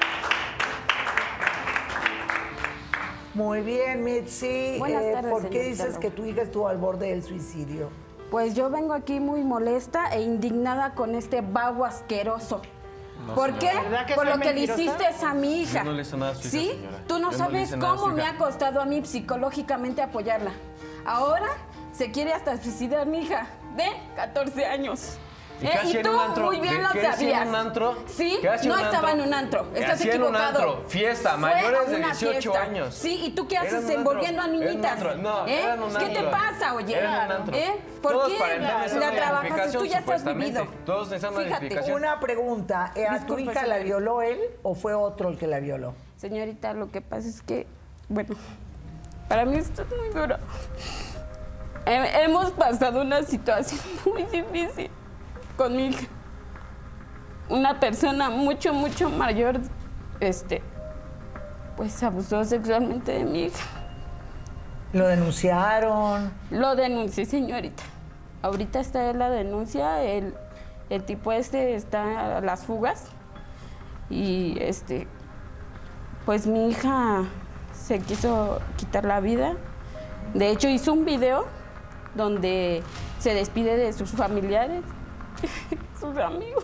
Muy bien, Mitzi. Buenas Eh, tardes, ¿Por qué señorita dices Laura. que tu hija estuvo al borde del suicidio? Pues yo vengo aquí muy molesta e indignada con este vago asqueroso. No, ¿Por señora. qué? ¿Verdad que Por soy lo que le mentirosa? hiciste a mi hija. Yo no le hice nada a su hija, ¿Sí? señora. Tú no Yo no le sabes hice nada a su cómo me hija. ha costado a mí psicológicamente apoyarla. Ahora se quiere hasta suicidar mi hija de catorce años. ¿Y Eh, qué hacía en tú un antro? muy bien ¿Qué- lo qué hacía sabías. en un antro? Sí, ¿Qué hacía no en un estaba antro? en un antro. ¿Qué Estás hacía en un equivocado. antro? Fiesta, Fue mayores a de una dieciocho fiesta. años. Sí, ¿y tú qué Era haces en un envolviendo a antro. Era en un niñitas? antro. No, ¿Eh? era en un ¿Qué te antro. pasa, oye? Era en un antro. ¿Eh? ¿Por Todos qué aparentaban ser la una trabajas? identificación, Tú ya estás supuestamente. vivido. Todos necesitan una Fíjate. identificación. Una pregunta, ¿eh, ¿a tu Disculpe, hija la señorita. violó él o fue otro el que la violó? Señorita, lo que pasa es que, bueno, para mí esto es muy duro. He- hemos pasado una situación muy difícil con mi hija. Una persona mucho, mucho mayor este, pues abusó sexualmente de mi hija. ¿Lo denunciaron? Lo denuncié, señorita. Ahorita está la denuncia, el, el tipo este está a las fugas y este, pues mi hija se quiso quitar la vida. De hecho hizo un video donde se despide de sus familiares, sus amigos.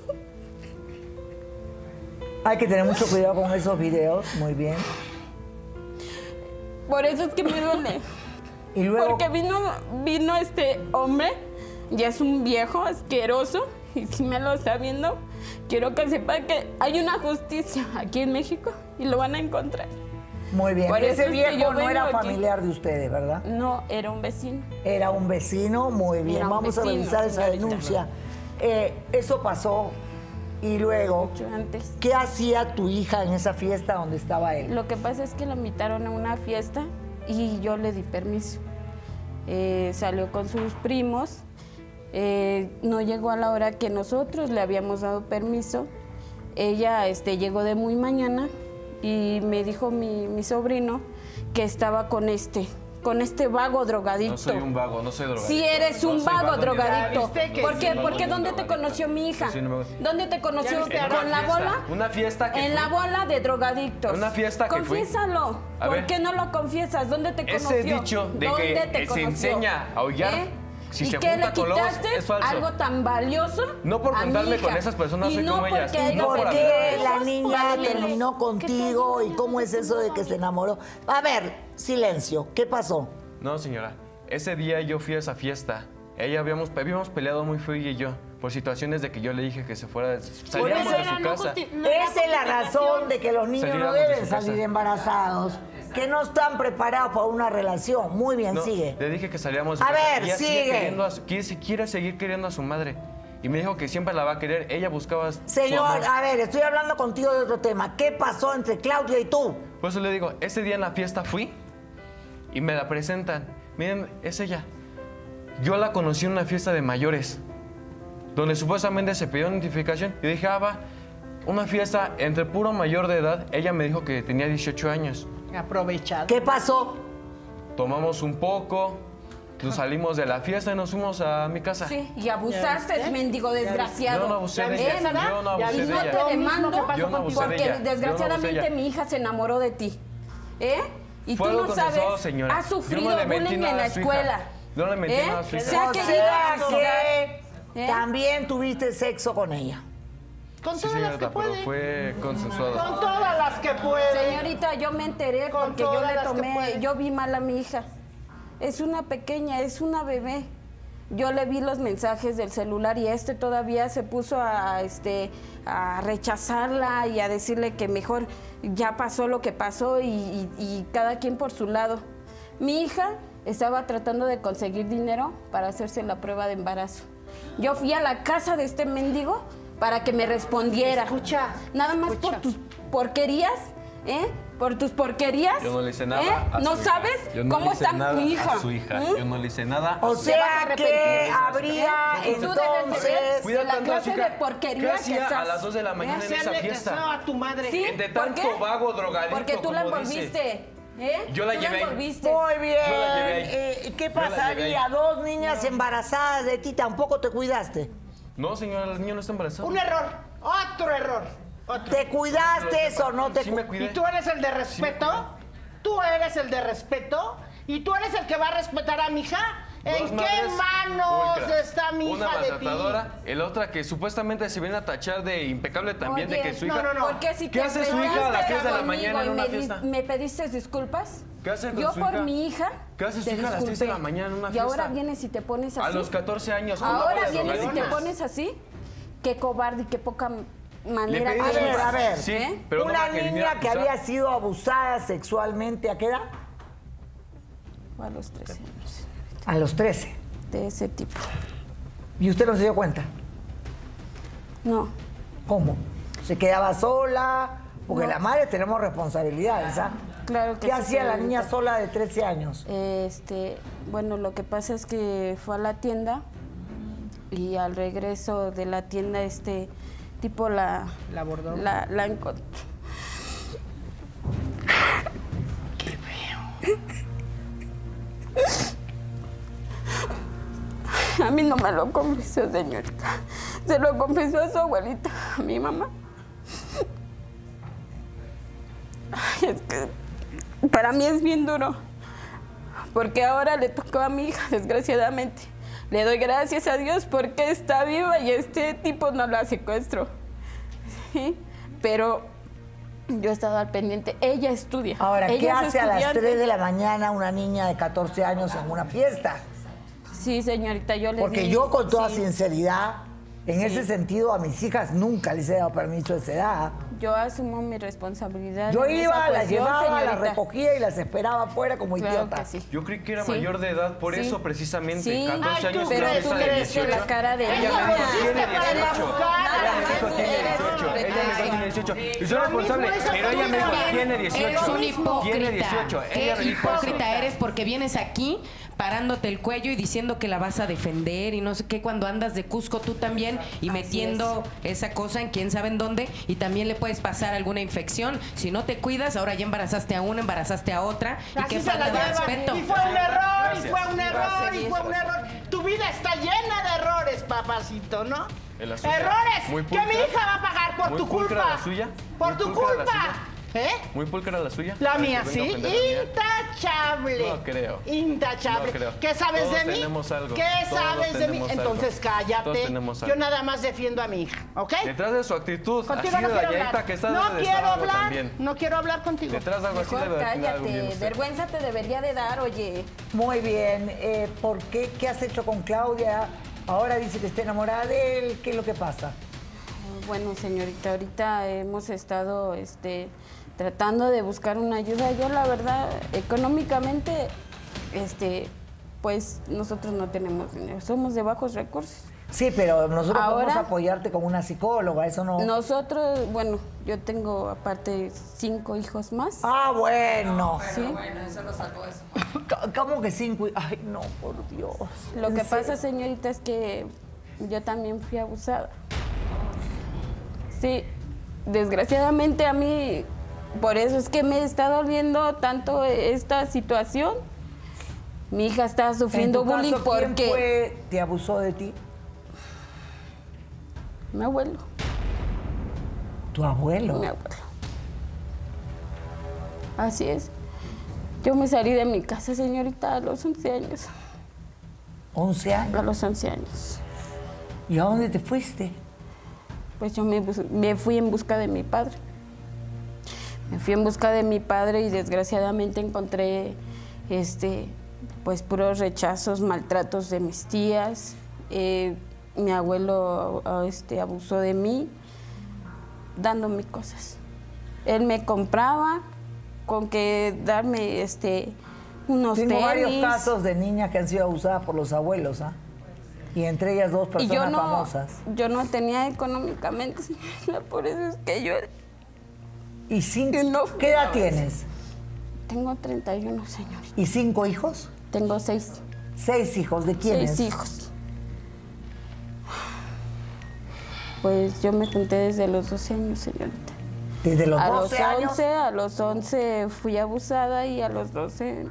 Hay que tener mucho cuidado con esos videos, muy bien. Por eso es que me duele. Y luego, porque vino, vino este hombre, ya es un viejo asqueroso, y si me lo está viendo, quiero que sepa que hay una justicia aquí en México y lo van a encontrar. muy bien. Por eso Ese es que viejo yo no vengo era aquí. familiar de ustedes, ¿verdad? No, era un vecino. Era un vecino, muy bien. Era un Vamos a vecino, revisar esa señorita. denuncia. Eh, eso pasó y luego, Mucho antes. ¿qué hacía tu hija en esa fiesta donde estaba él? Lo que pasa es que lo invitaron a una fiesta y yo le di permiso. Eh, salió con sus primos, eh, no llegó a la hora que nosotros le habíamos dado permiso. Ella este, llegó de muy mañana y me dijo mi, mi sobrino que estaba con este, con este vago drogadicto. No soy un vago, no soy drogadicto. Sí, eres un No soy vago ni drogadicto. drogadicto. ¿Por qué? Sí, ¿Por qué? no, ¿Dónde no, te no, conoció mi hija? Sí, no me- ¿Dónde te conoció? En una ¿Con la fiesta, bola? Una fiesta que En fui. la bola de drogadictos. Una fiesta que fui. Confiésalo. A ¿Por ver. qué no lo confiesas? ¿Dónde te conoció? Ese dicho de ¿Dónde que te se conoció? enseña a aullar, ¿Eh? si ¿Y se qué junta le con lobos, quitaste? es falso. Algo tan valioso. No por a mi juntarme hija. con esas personas Y soy no como ellas. porque ¿Y haya por venido qué de la esos niña padres. terminó contigo y cómo es eso de que se enamoró? A ver, silencio, ¿qué pasó? No, señora. Ese día yo fui a esa fiesta. Ella habíamos, habíamos peleado muy feo ella y yo por situaciones de que yo le dije que se fuera, saliéramos de su casa. Esa es la razón de que los niños no Saliéramos de deben su casa. salir embarazados, que no están preparados para una relación. Muy bien, No, sigue. Le dije que salíamos de A su casa. ver, Ella sigue. queriendo a su- quiere, quiere seguir queriendo a su madre. Y me dijo que siempre la va a querer. Ella buscaba su Señor, amor. a ver, estoy hablando contigo de otro tema. ¿Qué pasó entre Claudia y tú? Por eso le digo, ese día en la fiesta fui y me la presentan. Miren, es ella. Yo la conocí en una fiesta de mayores, donde supuestamente se pidió identificación. Y dije, ah, va, una fiesta entre puro mayor de edad. Ella me dijo que tenía dieciocho años. Aprovechado. ¿Qué pasó? Tomamos un poco, nos salimos de la fiesta y nos fuimos a mi casa. Sí, y abusaste, mendigo desgraciado. Yo no abusé de ¿Eh? ella. Yo no abusé Y de no ella. te demando Yo no abusé de porque ella. Yo no desgraciadamente abusé de ella. mi hija se enamoró de ti. ¿Eh? Y Fue tú algo no sabes, consensuado, señora. has Yo no sufrido le mentí bullying nada en la a su hija. escuela. No le mentí ¿Eh? nada a su hija. Se ha O querido sea vengar. que ¿Eh? también tuviste sexo con ella. Con Sí, todas las que señorita, pero puede. fue consensuado. Con todas las que puede. Señorita, yo me enteré Con porque yo todas le las que tomé, puede. yo vi mal a mi hija. Es una pequeña, es una bebé. Yo le vi los mensajes del celular y este todavía se puso a, este, a rechazarla y a decirle que mejor ya pasó lo que pasó y, y- y cada quien por su lado. Mi hija estaba tratando de conseguir dinero para hacerse la prueba de embarazo. Yo fui a la casa de este mendigo para que me respondiera. Escucha. Nada más por tus porquerías, ¿eh? Por tus porquerías. Yo no le hice nada ¿eh? a ¿No su sabes hija. Yo no cómo le hice está nada tu hija? a su hija. ¿Mm? Yo no le hice nada O a su sea Te vas a arrepentir. que habría ¿Eh? Y tú debes de entonces... Cuida de la tanto a su clase hija. de porquería ¿Qué que hacía estás? a las dos de la mañana en esa Hacerle fiesta? deseo a tu madre. ¿Sí? Entre ¿Por tanto qué? vago drogadicto, Porque tú la como dice. envolviste. ¿Eh? Yo la Tú llevé ahí. envolviste. Muy bien. Yo la llevé ahí. Eh, ¿Qué Yo la llevé pasaría? ahí. Dos niñas embarazadas de ti, tampoco te cuidaste. No, señora, el niño no está embarazado. Un error. Otro error. Otro. ¿Te cuidaste o no te Sí me cuidaste? cuidé. ¿Y tú eres el de respeto? ¿Tú eres el de respeto? ¿Y tú eres el que va a respetar a mi hija? ¿En Dos qué madres manos ultras. está mi Una hija de ti? maltratadora, el otra que supuestamente se viene a tachar de impecable también, de Oye, que su no, hija... no, no. ¿Por qué si ¿Qué te hace su hija a las peleaste diez de la conmigo mañana en y una me di- fiesta? ¿Me pediste disculpas? ¿Qué hace con Yo su por hija? mi hija. ¿Qué hace su te hija a las diez de la disculpé. mañana en una Y fiesta? ahora vienes y te pones así. A los catorce años. con Ahora agua de vienes y te drogadictos. pones así. Qué cobarde y qué poca manera. pedí A ver, disculpas. a ver. Sí, ¿Eh? pero no Una para que viniera a niña que acusar. había sido abusada sexualmente, ¿a qué edad? A los trece años. A los trece. De ese tipo. ¿Y usted no se dio cuenta? No. ¿Cómo? ¿Se quedaba sola? Porque No. la madre tenemos responsabilidades, ¿ah? Claro que ¿Qué sí, hacía la señorita. niña sola de trece años? Este, bueno, lo que pasa es que fue a la tienda y al regreso de la tienda este tipo la La abordó. la, la encontró. A mí no me lo confesó, señorita. Se lo confesó a su abuelita, a mi mamá. Ay, es que para mí es bien duro. Porque ahora le tocó a mi hija, desgraciadamente. Le doy gracias a Dios porque está viva y este tipo no la secuestró. ¿Sí? Pero yo he estado al pendiente. Ella estudia. Ahora, ¿qué Ella es hace a las estudiante. tres de la mañana una niña de catorce años en una fiesta? Sí, señorita, yo le Porque di- yo, con toda sí. sinceridad, en Sí. ese sentido, a mis hijas nunca les he dado permiso de esa edad. Yo asumo mi responsabilidad. Yo en esa iba, las cuestión, llevaba, las señorita. recogía y las esperaba afuera como Claro idiota. que sí. Yo creí que era Sí. mayor de edad, por Sí. eso precisamente. Sí. catorce Ay, años tú creo que crees, esa tú de crees que dieciocho. la cara de Ella ella. me dijo, tiene Para dieciocho. embaucar, Ella me dijo, para tiene embaucar. dieciocho. Ella me dijo, tiene dieciocho. Y soy Lo responsable, mismo hizo pero tu ella me dijo, hija. tiene dieciocho. Eres un Tiene hipócrita. dieciocho. Qué Ella me dijo eso. hipócrita eres porque vienes aquí parándote el cuello y diciendo que la vas a defender y no sé qué cuando andas de Cusco tú también y metiendo esa cosa en quién sabe en dónde y también le puedes pasar alguna infección. Si no te cuidas, ahora ya embarazaste a una, embarazaste a otra y Así qué se la falta de llevan. respeto. Y fue un error, Gracias. y fue un error, Gracias. y fue un error. Tu vida está llena de errores, papacito, ¿no? ¿En la suya? Errores Muy que pulcra. mi hija va a pagar por Muy tu pulcra culpa. la suya. Por Muy tu pulcra la culpa. suya. ¿Eh? ¿Muy pulcra la suya? La Para mía, que sí. venga a ofender la mía. Intachable. No creo. Intachable. No creo. ¿Qué sabes Todos de mí? tenemos algo. ¿Qué Todos sabes de mí? tenemos algo. Entonces Todos cállate. tenemos Yo algo. nada más defiendo a mi hija, ¿ok? Detrás de su actitud, Contigo así no de quiero galladita hablar. que está, No debe de estar quiero algo hablar. también. No quiero hablar contigo. Detrás de algo así Mejor debe de tener algo bien cállate. usted. Vergüenza te debería de dar, oye. Muy bien. Eh, ¿Por qué? ¿Qué has hecho con Claudia? Ahora dice que está enamorada de él. ¿Qué es lo que pasa? Bueno, señorita, ahorita hemos estado este, tratando de buscar una ayuda. Yo, la verdad, económicamente, este, pues nosotros no tenemos dinero. Somos de bajos recursos. Sí, pero nosotros Ahora- podemos apoyarte con una psicóloga, eso no... Nosotros, bueno, yo tengo aparte cinco hijos más. Ah, bueno. Sí. eso lo salvó eso. ¿Cómo que cinco? Ay, no, por Dios. Lo ¿En que serio? pasa, señorita, es que yo también fui abusada. Sí, desgraciadamente a mí, por eso es que me está doliendo tanto esta situación. Mi hija está sufriendo En tu bullying caso, ¿quién porque fue, te abusó de ti? mi abuelo. ¿Tu abuelo? Mi abuelo. Así es. Yo me salí de mi casa, señorita, a los once años. ¿once años? A los once años. ¿Y a dónde te fuiste? Pues yo me, bus- me fui en busca de mi padre. Me fui en busca de mi padre y desgraciadamente encontré este, pues puros rechazos, maltratos de mis tías. Eh, mi abuelo ah, este, abusó de mí, dándome cosas. Él me compraba con que darme este, unos Tengo varios tenis. casos de niñas que han sido abusadas por los abuelos, ¿ah? Y entre ellas dos Y personas yo no, famosas. yo no tenía económicamente, señorita, por eso es que yo... ¿Y cinco? ¿Qué edad tienes? Tengo treinta y uno, señorita. ¿Y cinco hijos? Tengo seis. ¿Seis hijos? ¿De quiénes? Seis hijos. Pues yo me junté desde los doce años, señorita. ¿Desde los a doce los años? once, a los once fui abusada y a los doce...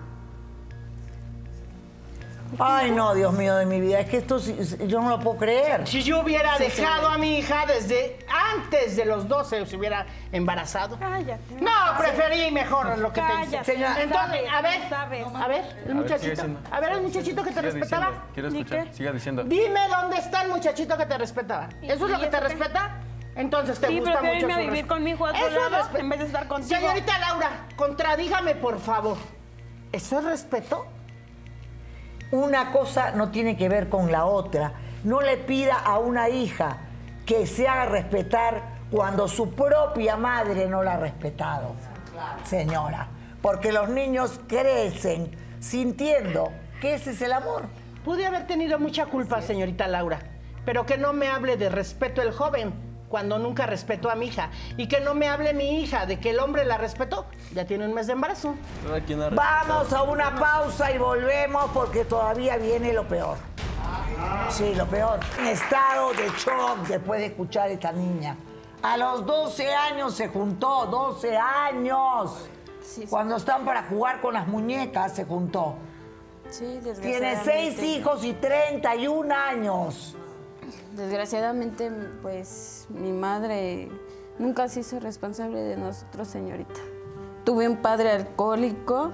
Ay, no, Dios mío de mi vida. Es que esto sí- yo no lo puedo creer. Si yo hubiera Sí, dejado sí. a mi hija desde antes de los doce, se hubiera embarazado. Cállate. No, preferí mejor lo que te hice. Cállate, Señora, entonces, sabes, a ver, sabes. a ver, el A ver, sigue muchachito. diciendo. A ver, el muchachito que te Siga respetaba. diciendo. Quiero ¿Ni escuchar. qué? Siga diciendo. Dime dónde está el muchachito que te respetaba. ¿Eso es lo que te respeta? Entonces te Sí, gusta prefiero mucho irme a su vivir resp- con mi hijo a otro Eso es lado respe- en vez de estar contigo. Señorita Laura, contradígame, por favor. ¿Eso es respeto? Una cosa no tiene que ver con la otra. No le pida a una hija que se haga respetar cuando su propia madre no la ha respetado, señora. Porque los niños crecen sintiendo que ese es el amor. Pude haber tenido mucha culpa, señorita Laura, pero que no me hable de respeto el joven cuando nunca respetó a mi hija. Y que no me hable mi hija de que el hombre la respetó. Ya tiene un mes de embarazo. Vamos a una pausa y volvemos porque todavía viene lo peor. Sí, lo peor. En estado de shock después de escuchar a esta niña. A los doce años se juntó, doce años. Sí, Cuando están para jugar con las muñecas, se juntó. Sí, Tiene desgraciadamente. seis hijos y treinta y un años. Desgraciadamente, pues mi madre nunca se hizo responsable de nosotros, señorita. Tuve un padre alcohólico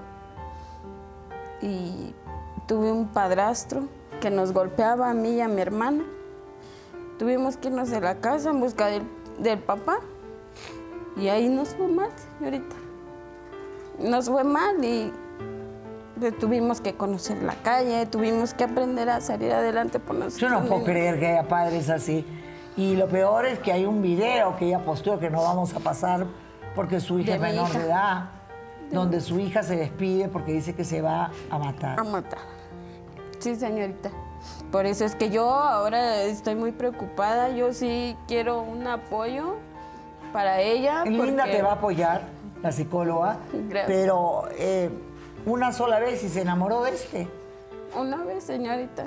y tuve un padrastro que nos golpeaba a mí y a mi hermana. Tuvimos que irnos de la casa en busca del, del papá y ahí nos fue mal, señorita. Nos fue mal y pues, tuvimos que conocer la calle, tuvimos que aprender a salir adelante por nosotros. Yo no puedo mismos. creer que haya padres así. Y lo peor es que hay un video que ella posteó que no vamos a pasar porque su hija De es mi menor hija. de edad, donde su hija se despide porque dice que se va a matar. A matar. Sí, señorita. Por eso es que yo ahora estoy muy preocupada. Yo sí quiero un apoyo para ella. Linda porque- te va a apoyar, la psicóloga, Gracias. pero eh, una sola vez y se enamoró de este. Una vez, señorita.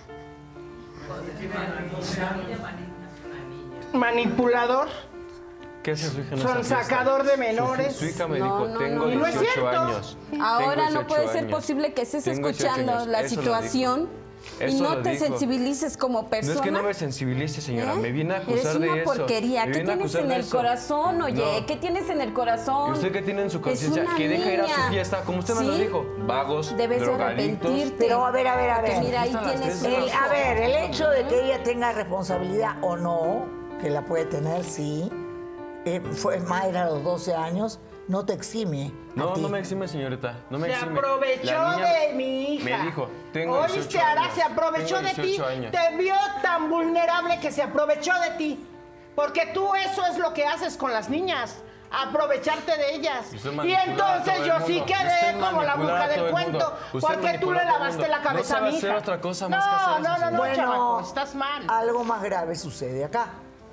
Manipulador. ¿Qué hace su hija en Son esa fiesta? sacador de Su- menores. Su, hija me No, dijo, no, tengo no. Y no es dieciocho cierto. años. Ahora Tengo no puede dieciocho ser años. posible que estés Tengo dieciocho escuchando años. la Eso lo situación dijo. y Eso no lo te dijo. sensibilices como persona. No es que no me sensibilice, señora. ¿Eh? Me viene a acusar Eres de una eso. porquería. Me ¿Qué viene a tienes acusar en de el eso. corazón, oye? No. ¿Qué tienes en el corazón? ¿Y usted qué tiene en su Es conciencia? una Que deje ir a su niña. fiesta, como usted me lo ¿Sí? dijo. Vagos, Debes de drogadictos. arrepentirte. Pero a ver, a ver, a Porque ver. mira, ahí Están las tienes tres. un El- hijo. a ver, el hecho de que ella tenga responsabilidad o no, que la puede tener, sí, eh, fue Mayra a los doce años, no te exime. a No, ti. no me exime, señorita. No me Se exime. aprovechó La niña de mi hija. Me dijo, tengo Oíste, dieciocho Ara, años. se aprovechó Tengo de ti. dieciocho años. Te vio tan vulnerable que se aprovechó de ti. Porque tú eso es lo que haces con las niñas. Aprovecharte de ellas. Usted Y manipula a entonces todo el yo mundo. sí quedé Usted como la manipula bruja a todo del el cuento. mundo. Usted Porque tú manipula le a todo el lavaste mundo. la cabeza No a sabe mi hacer hija. otra cosa no, más que hacer eso, no, no, no, señora. Bueno, chamaco, estás mal. Algo más grave sucede acá.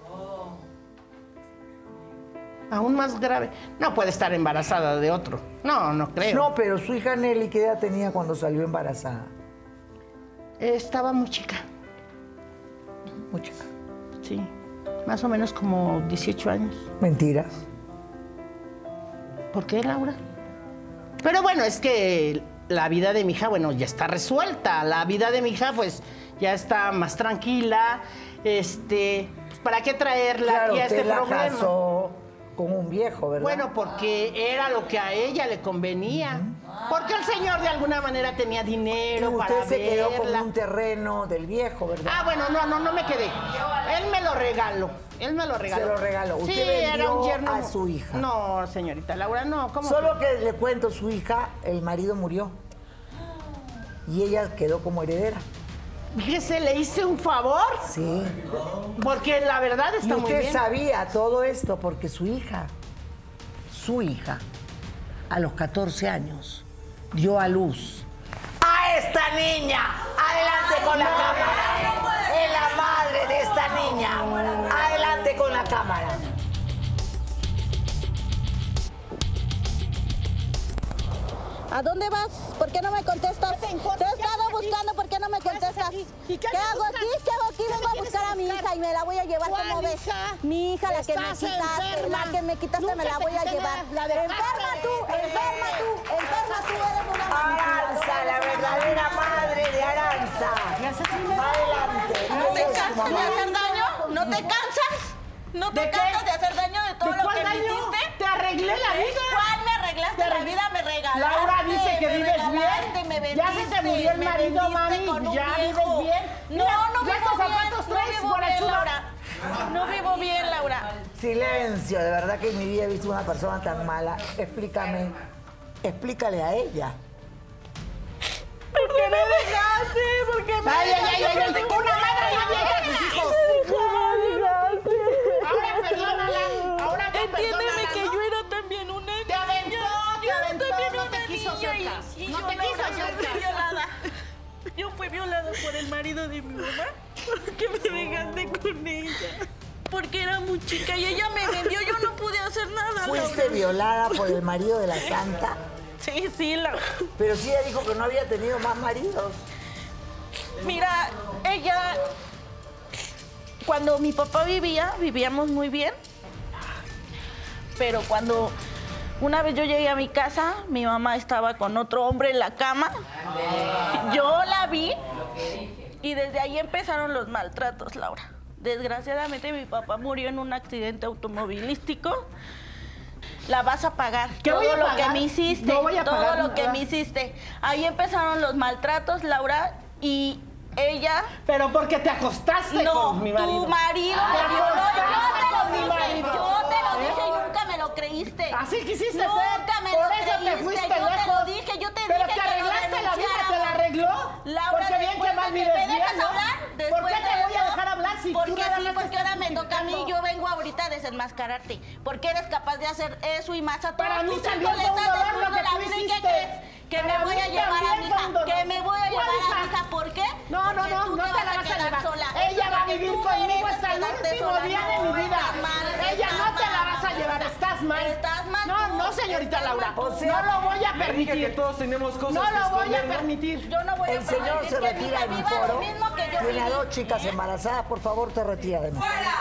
Aún más grave. No puede estar embarazada de otro. No, no creo. No, pero su hija Nelly, ¿qué edad tenía cuando salió embarazada? Estaba muy chica. Muy chica. Sí. Más o menos como dieciocho años. Mentira. ¿Por qué, Laura? Pero bueno, es que la vida de mi hija, bueno, ya está resuelta. La vida de mi hija, pues, ya está más tranquila. Este, ¿para qué traerla Claro, aquí a este usted la problema? casó con un viejo, ¿verdad? Bueno, porque era lo que a ella le convenía. Porque el señor de alguna manera tenía dinero Y usted para se quedó con verla. un terreno del viejo, ¿verdad? Ah, bueno, no, no, no me quedé. Él me lo regaló. Él me lo regaló. Se lo regaló. Sí, Usted era un vendió yerno. a su hija. No, señorita Laura, no. ¿Cómo Solo que? que le cuento, su hija, el marido murió. Y ella quedó como heredera. Fíjese, le hice un favor. Sí. Porque la verdad Y está muy usted bien. sabía todo esto porque su hija, su hija, a los catorce años, dio a luz a esta niña. Adelante con la cámara. Es la madre de esta niña. Adelante con la cámara. ¿A dónde vas? ¿Por qué no me contestas? Te he estado buscando, ¿por qué no me contestas? ¿Y qué ¿Qué hago buscas? aquí? ¿Qué hago aquí? ¿Qué Vengo a me buscar a mi quieres hija y me la voy a llevar, ¿Cuál ¿cómo ves? hija? Mi hija, la que me Estás quitaste, enferma. la que me quitaste, Nunca me la te voy a quité llevar. nada, la dejaste. Enferma tú, enferma tú, enferma tú, eres una Aranza, la verdadera madre de Aranza. Adelante. ¿No te Ella es su cansas de mamá. hacer daño? ¿No te cansas? ¿No te ¿De qué? cansas de hacer daño de todo ¿De lo cuál que me daño? hiciste? Te arreglé la ¿Eh? vida. ¿Cuál me arreglaste Te la arreglé- vida? Me regalaste. Laura dice que me vives regalaste, bien. Me Ya se te vendiste, murió el me marido, vendiste mami. con un Ya viejo. vives bien. No, Mira, no ya vivo estos bien, zapatos no traes, vivo bien, guarachuda. Laura. No vivo bien, Laura. Silencio, de verdad que en mi vida he visto una persona tan mala. Explícame, explícale a ella. ¿Por qué me dejaste? ¿Por qué me Ay, ay, ay, ay, ay, dejaste? una madre no deja a sus hijos. Ahora perdónala. Ahora tú Entiéndeme perdónala, que ¿no? yo era también una Te aventó, niña. te Yo aventó, también no una te quiso niña y- cerca. y No yo, te quiso Laura, yo fui cerca. violada. Yo fui violada por el marido de mi mamá. ¿Por qué me dejaste con ella? Porque era muy chica y ella me vendió. Yo no pude hacer nada. Fuiste Laura. violada por el marido de la santa, Sí, sí, Laura. pero sí ella dijo que no había tenido más maridos. Mira, ella, cuando mi papá vivía, vivíamos muy bien. Pero cuando Una vez yo llegué a mi casa, mi mamá estaba con otro hombre en la cama. Yo la vi y desde ahí empezaron los maltratos, Laura. Desgraciadamente mi papá murió en un accidente automovilístico. La vas a pagar. ¿Qué todo voy a lo pagar? que me hiciste, No voy a todo pagar lo que nada. me hiciste. Ahí empezaron los maltratos, Laura, y ella... Pero porque te acostaste no, con mi marido. tu marido Te me violó. acostaste Yo con te mi lo dije, marido. yo te lo ¿Eh? dije y nunca me lo creíste. Así quisiste nunca ser. Nunca me Por lo eso te creíste. fuiste yo te lejos. lo dije, yo te Pero dije te que lo arreglaste la vida, te la denunciáramos. arregló. Laura, Porque bien que después mal de vives ¿me dejas bien, ¿no? hablar? ¿Por Después qué te de voy a eso, dejar hablar si tú porque nada sí, más porque estás ahora me toca a mí, criticando? yo vengo ahorita a desenmascararte. Porque eres capaz de hacer eso y más a todos Para mí tus también hijos le fue un estás dolor lo destruyendo que la tú vida. ¿Y qué hiciste. crees? Que Para me voy mí a llevar a también mi fue hija, un dolor. que me voy a ¿Cuál llevar a hija? mi hija, ¿por qué? No, no, Porque no, tú no te te vas la a vas a quedar llevar. sola. Ella va a Porque vivir tú conmigo mereces hasta el quedarte último sola. día de mi No, vida. estás mal, Ella estás no te la mal. vas a llevar, estás mal. Estás mal No, tú. no, señorita Estás Laura. mal tú. No lo voy a Le dije permitir. que todos tenemos cosas No que lo voy a esconder, ¿no? permitir. Yo no voy a El señor permitir se que mi retira hija de mi viva foro. lo mismo que yo Tiene a viví. dos chicas embarazadas, por favor, te retira de mí.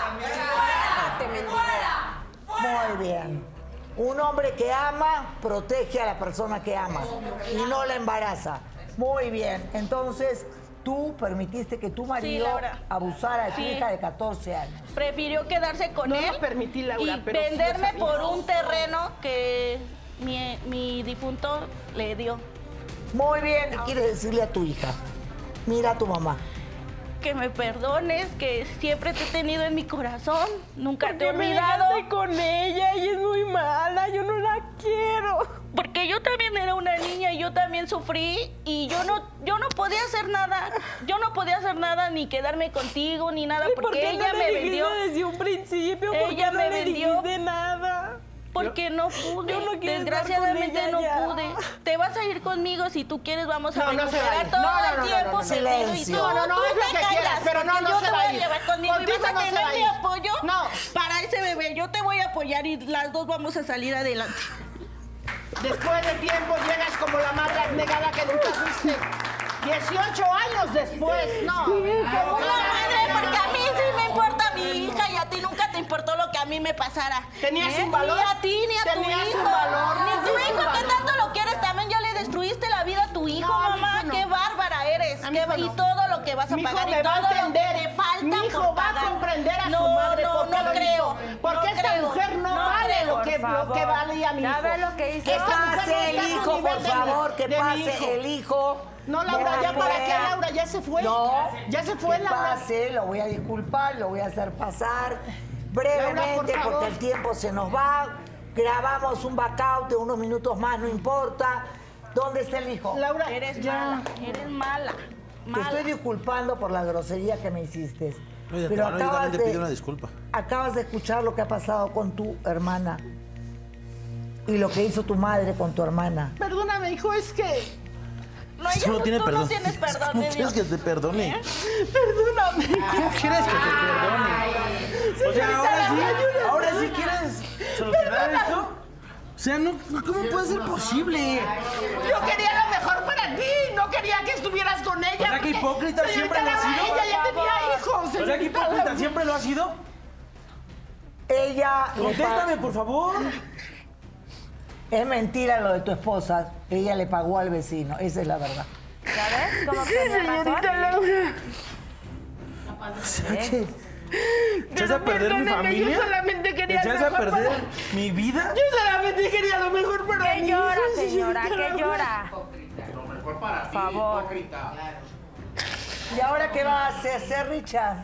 Muy bien. Un hombre que ama protege a la persona que ama y no la embaraza. Muy bien. Entonces, tú permitiste que tu marido Laura. abusara de tu Sí. hija de catorce años. Prefirió quedarse con No él lo permití, Laura, y pero sí lo venderme sabía. por un terreno que mi, mi difunto le dio. Muy bien. ¿Qué quieres decirle a tu hija? Mira a tu mamá. Que me perdones, que siempre te he tenido en mi corazón. Nunca te he ¿Por qué me olvidado. dejaste con ella? Ella es muy mala, yo no la quiero. Porque yo también era una niña y yo también sufrí y yo no, yo no podía hacer nada. Yo no podía hacer nada ni quedarme contigo ni nada ¿Y porque por qué ella no me le vendió. dijiste desde un principio? ¿Por Ella qué me no le vendió. dijiste nada? Porque no pude. Yo no quiero estar Desgraciadamente con no ella ya. pude. Te vas a ir conmigo si tú quieres. Vamos a No, no se recuperar vaya. todo No, no, no, el no, tiempo no, no. perdido y Silencio. tú, No, no, no, tú es lo te que callas, quieras, pero no, porque no yo se te va voy a a ir. llevar conmigo y Contigo vas a no se tener va a mi ir. apoyo. No. Para ese bebé yo te voy a apoyar y las dos vamos a salir adelante. Después de tiempo llegas como la madre abnegada que nunca fuiste. dieciocho años después. No. No, madre, porque a mí sí me importa mi hija y a ti nunca te importó lo que a mí me pasara. ¿Tenías ¿Eh? un valor? Ni a ti ni a tu ¿Tenías hijo. un valor? Ni tu ¿Tenías hijo, un que valor? tanto lo quieres, también ya le destruiste la vida a tu hijo, No, a mi mamá. hijo no. Qué bárbara eres. A mi Qué- hijo y no. todo lo que vas a Mi hijo pagar me y va a todo lo que entender. te falta Mi hijo por va a pagar. comprender a no, su madre no, por qué no lo creo. hizo. Porque no esta creo. mujer no, vale creo. lo que, lo que valía mi hijo. Ya ve lo que hizo. Que Esta mujer no pase el está a su hijo, nivel por de- favor, que de mi pase hijo. el hijo. No, Laura, ¿ya Muy para bien. qué, Laura? Ya se fue. No. Ya se fue, que Laura. pase, lo voy a disculpar, lo voy a hacer pasar Laura, brevemente por favor. porque el tiempo se nos va. Grabamos un backout de unos minutos más, no importa. ¿Dónde está el hijo? Laura, Eres ya. mala, eres mala. Te Mala. estoy disculpando por la grosería que me hiciste. Oye, de Pero antemano yo acabas también te pido de, una disculpa. acabas de escuchar lo que ha pasado con tu hermana y lo que hizo tu madre con tu hermana. Perdóname, hijo, es que... No, Eso ella no no, tiene tú perdón. no tienes perdón ¿Cómo de quieres Dios. que te perdone? ¿Eh? Perdóname. ¿Cómo quieres que te perdone? O sea, ahora sí, ahora sí quieres solucionar esto. O sea, no, ¿cómo puede ser posible? Yo quería lo mejor para ti, no quería que estuvieras con ella. O sea, que porque, hipócrita señorita siempre lo ha Laura, sido. Ella ya tenía hijos. O sea, que señorita hipócrita Laura. siempre lo ha sido. Ella le Contéstame, pa- por favor. Es mentira lo de tu esposa. Ella le pagó al vecino. Esa es la verdad. ¿Ya ves? Como Sí, que tenía señorita razón. Laura. O sea, que ¿echas a Pero perder mi perdóname, familia? yo solamente quería ¿Echas lo a mejor perder para- mi vida? Yo solamente quería lo mejor para ¿Qué mí. llora, señora? señorita ¿Qué Laura. llora? Lo mejor para Por favor. ¿Y ahora qué vas a hacer, Richard?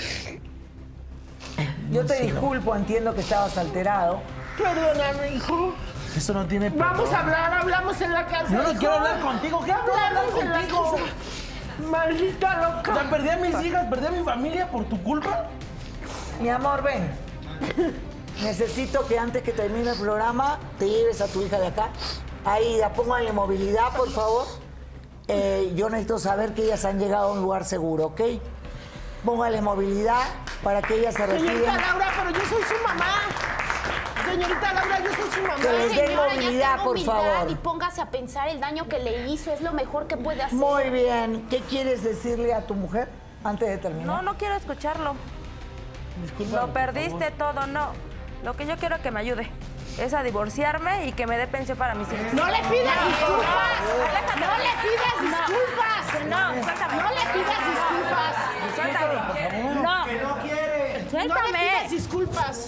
Yo te disculpo, entiendo que estabas alterado. Perdóname, hijo. Esto no tiene perdón. Vamos a hablar, hablamos en la casa. Yo no hijo. quiero hablar contigo. ¿Qué hablo de hablar Hablamos en la contigo? casa. Maldita loca. O sea, perdí a mis hijas, perdí a mi familia por tu culpa. Mi amor, ven. Necesito que antes que termine el programa te lleves a tu hija de acá. Aida, pónganle movilidad, por favor. Eh, yo necesito saber que ellas han llegado a un lugar seguro, ¿ok? Póngale movilidad para que ellas se retiren. Señorita Laura, pero yo soy su mamá. Señorita Laura, yo soy su mamá. Que les den Señora, ya movilidad, tenga por humildad favor. Y póngase a pensar el daño que le hizo, es lo mejor que puede hacer. Muy bien. ¿Qué quieres decirle a tu mujer antes de terminar? No, no quiero escucharlo. Discúlpame, Lo por perdiste favor. todo, no. Lo que yo quiero es que me ayude. es a divorciarme y que me dé pensión para mis hijos. ¡No le pidas disculpas! Aléjate. ¡No le pidas disculpas! No, suéltame. ¡No le pidas disculpas! Suéltame. No. Que no quiere. Suéltame. No le pidas disculpas.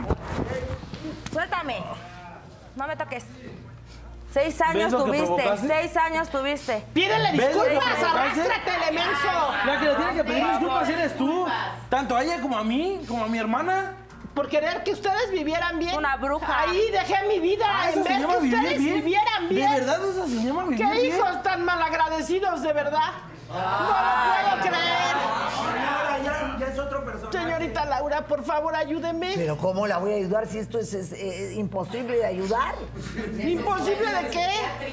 Suéltame. No me toques. Seis años ¿Ves lo que tuviste, provocaste? seis años tuviste. Pídele ¿Ves lo que disculpas, provocaste? arrástrate, menso. La que le tiene que pedir disculpas eres tú. Tanto a ella como a mí, como a mi hermana. Por querer que ustedes vivieran bien. Una bruja. Ahí dejé mi vida Ah, en esa vez se llama que vivir ustedes bien. vivieran bien. ¿De verdad esa se llama vivir ¿Qué bien? hijos tan malagradecidos, de verdad? No lo puedo creer. Señora, ya, ya es otra persona. Señorita Laura, por favor, ayúdeme. Pero ¿cómo la voy a ayudar si esto es, es, es imposible de ayudar? ¿Imposible de qué?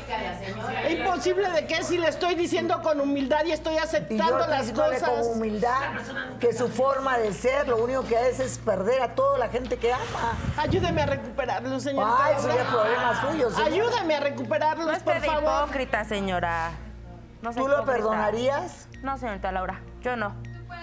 ¿Imposible de qué? Si le estoy diciendo con humildad y estoy Y yo aceptando estoy las diciéndole cosas. con humildad que su forma de ser lo único que hace es perder a toda la gente que ama. Ayúdeme a recuperarlo, señorita Ay, eso Laura. ya es problema suyo, señora. Ayúdeme a recuperarlos, No esté por de favor. hipócrita, señora. No sea ¿Tú lo hipócrita. perdonarías? No, señorita Laura, yo no.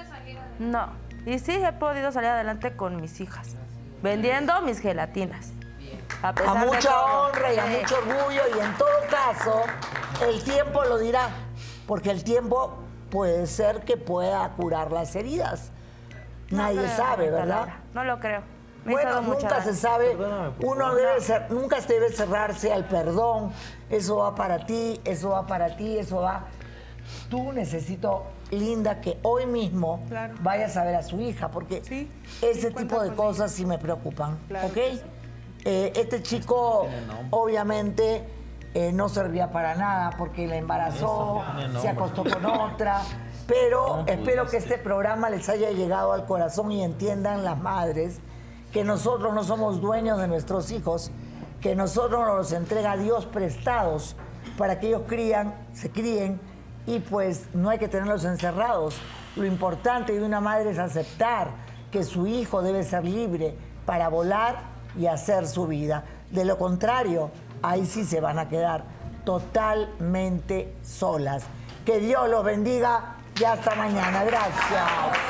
No. Y sí he podido salir adelante con mis hijas, vendiendo mis gelatinas. A, pesar A de mucha todo. honra y a Sí. mucho orgullo, y en todo caso, el tiempo lo dirá, porque el tiempo puede ser que pueda curar las heridas. No Nadie creo, sabe, señorita ¿verdad? Laura, no lo creo. Me Bueno, hizo mucha nunca daño. se sabe. Uno debe No. ser, nunca se debe cerrarse al perdón. Eso va para ti, eso va para ti, eso va. Tú necesito, Linda, que hoy mismo Claro. vayas a ver a su hija, porque Sí, ese cuenta tipo de con cosas sí me preocupan. Claro ¿Ok? que sí. Eh, este chico, obviamente, eh, no servía para nada porque la embarazó, Eso, tiene se nombre. acostó con otra. Pero ¿Cómo espero que pudiste? este programa les haya llegado al corazón y entiendan las madres que nosotros no somos dueños de nuestros hijos, que nosotros nos los entrega Dios prestados para que ellos crían, se críen, y pues no hay que tenerlos encerrados. Lo importante de una madre es aceptar que su hijo debe ser libre para volar y hacer su vida. De lo contrario, ahí sí se van a quedar totalmente solas. Que Dios los bendiga y hasta mañana. Gracias.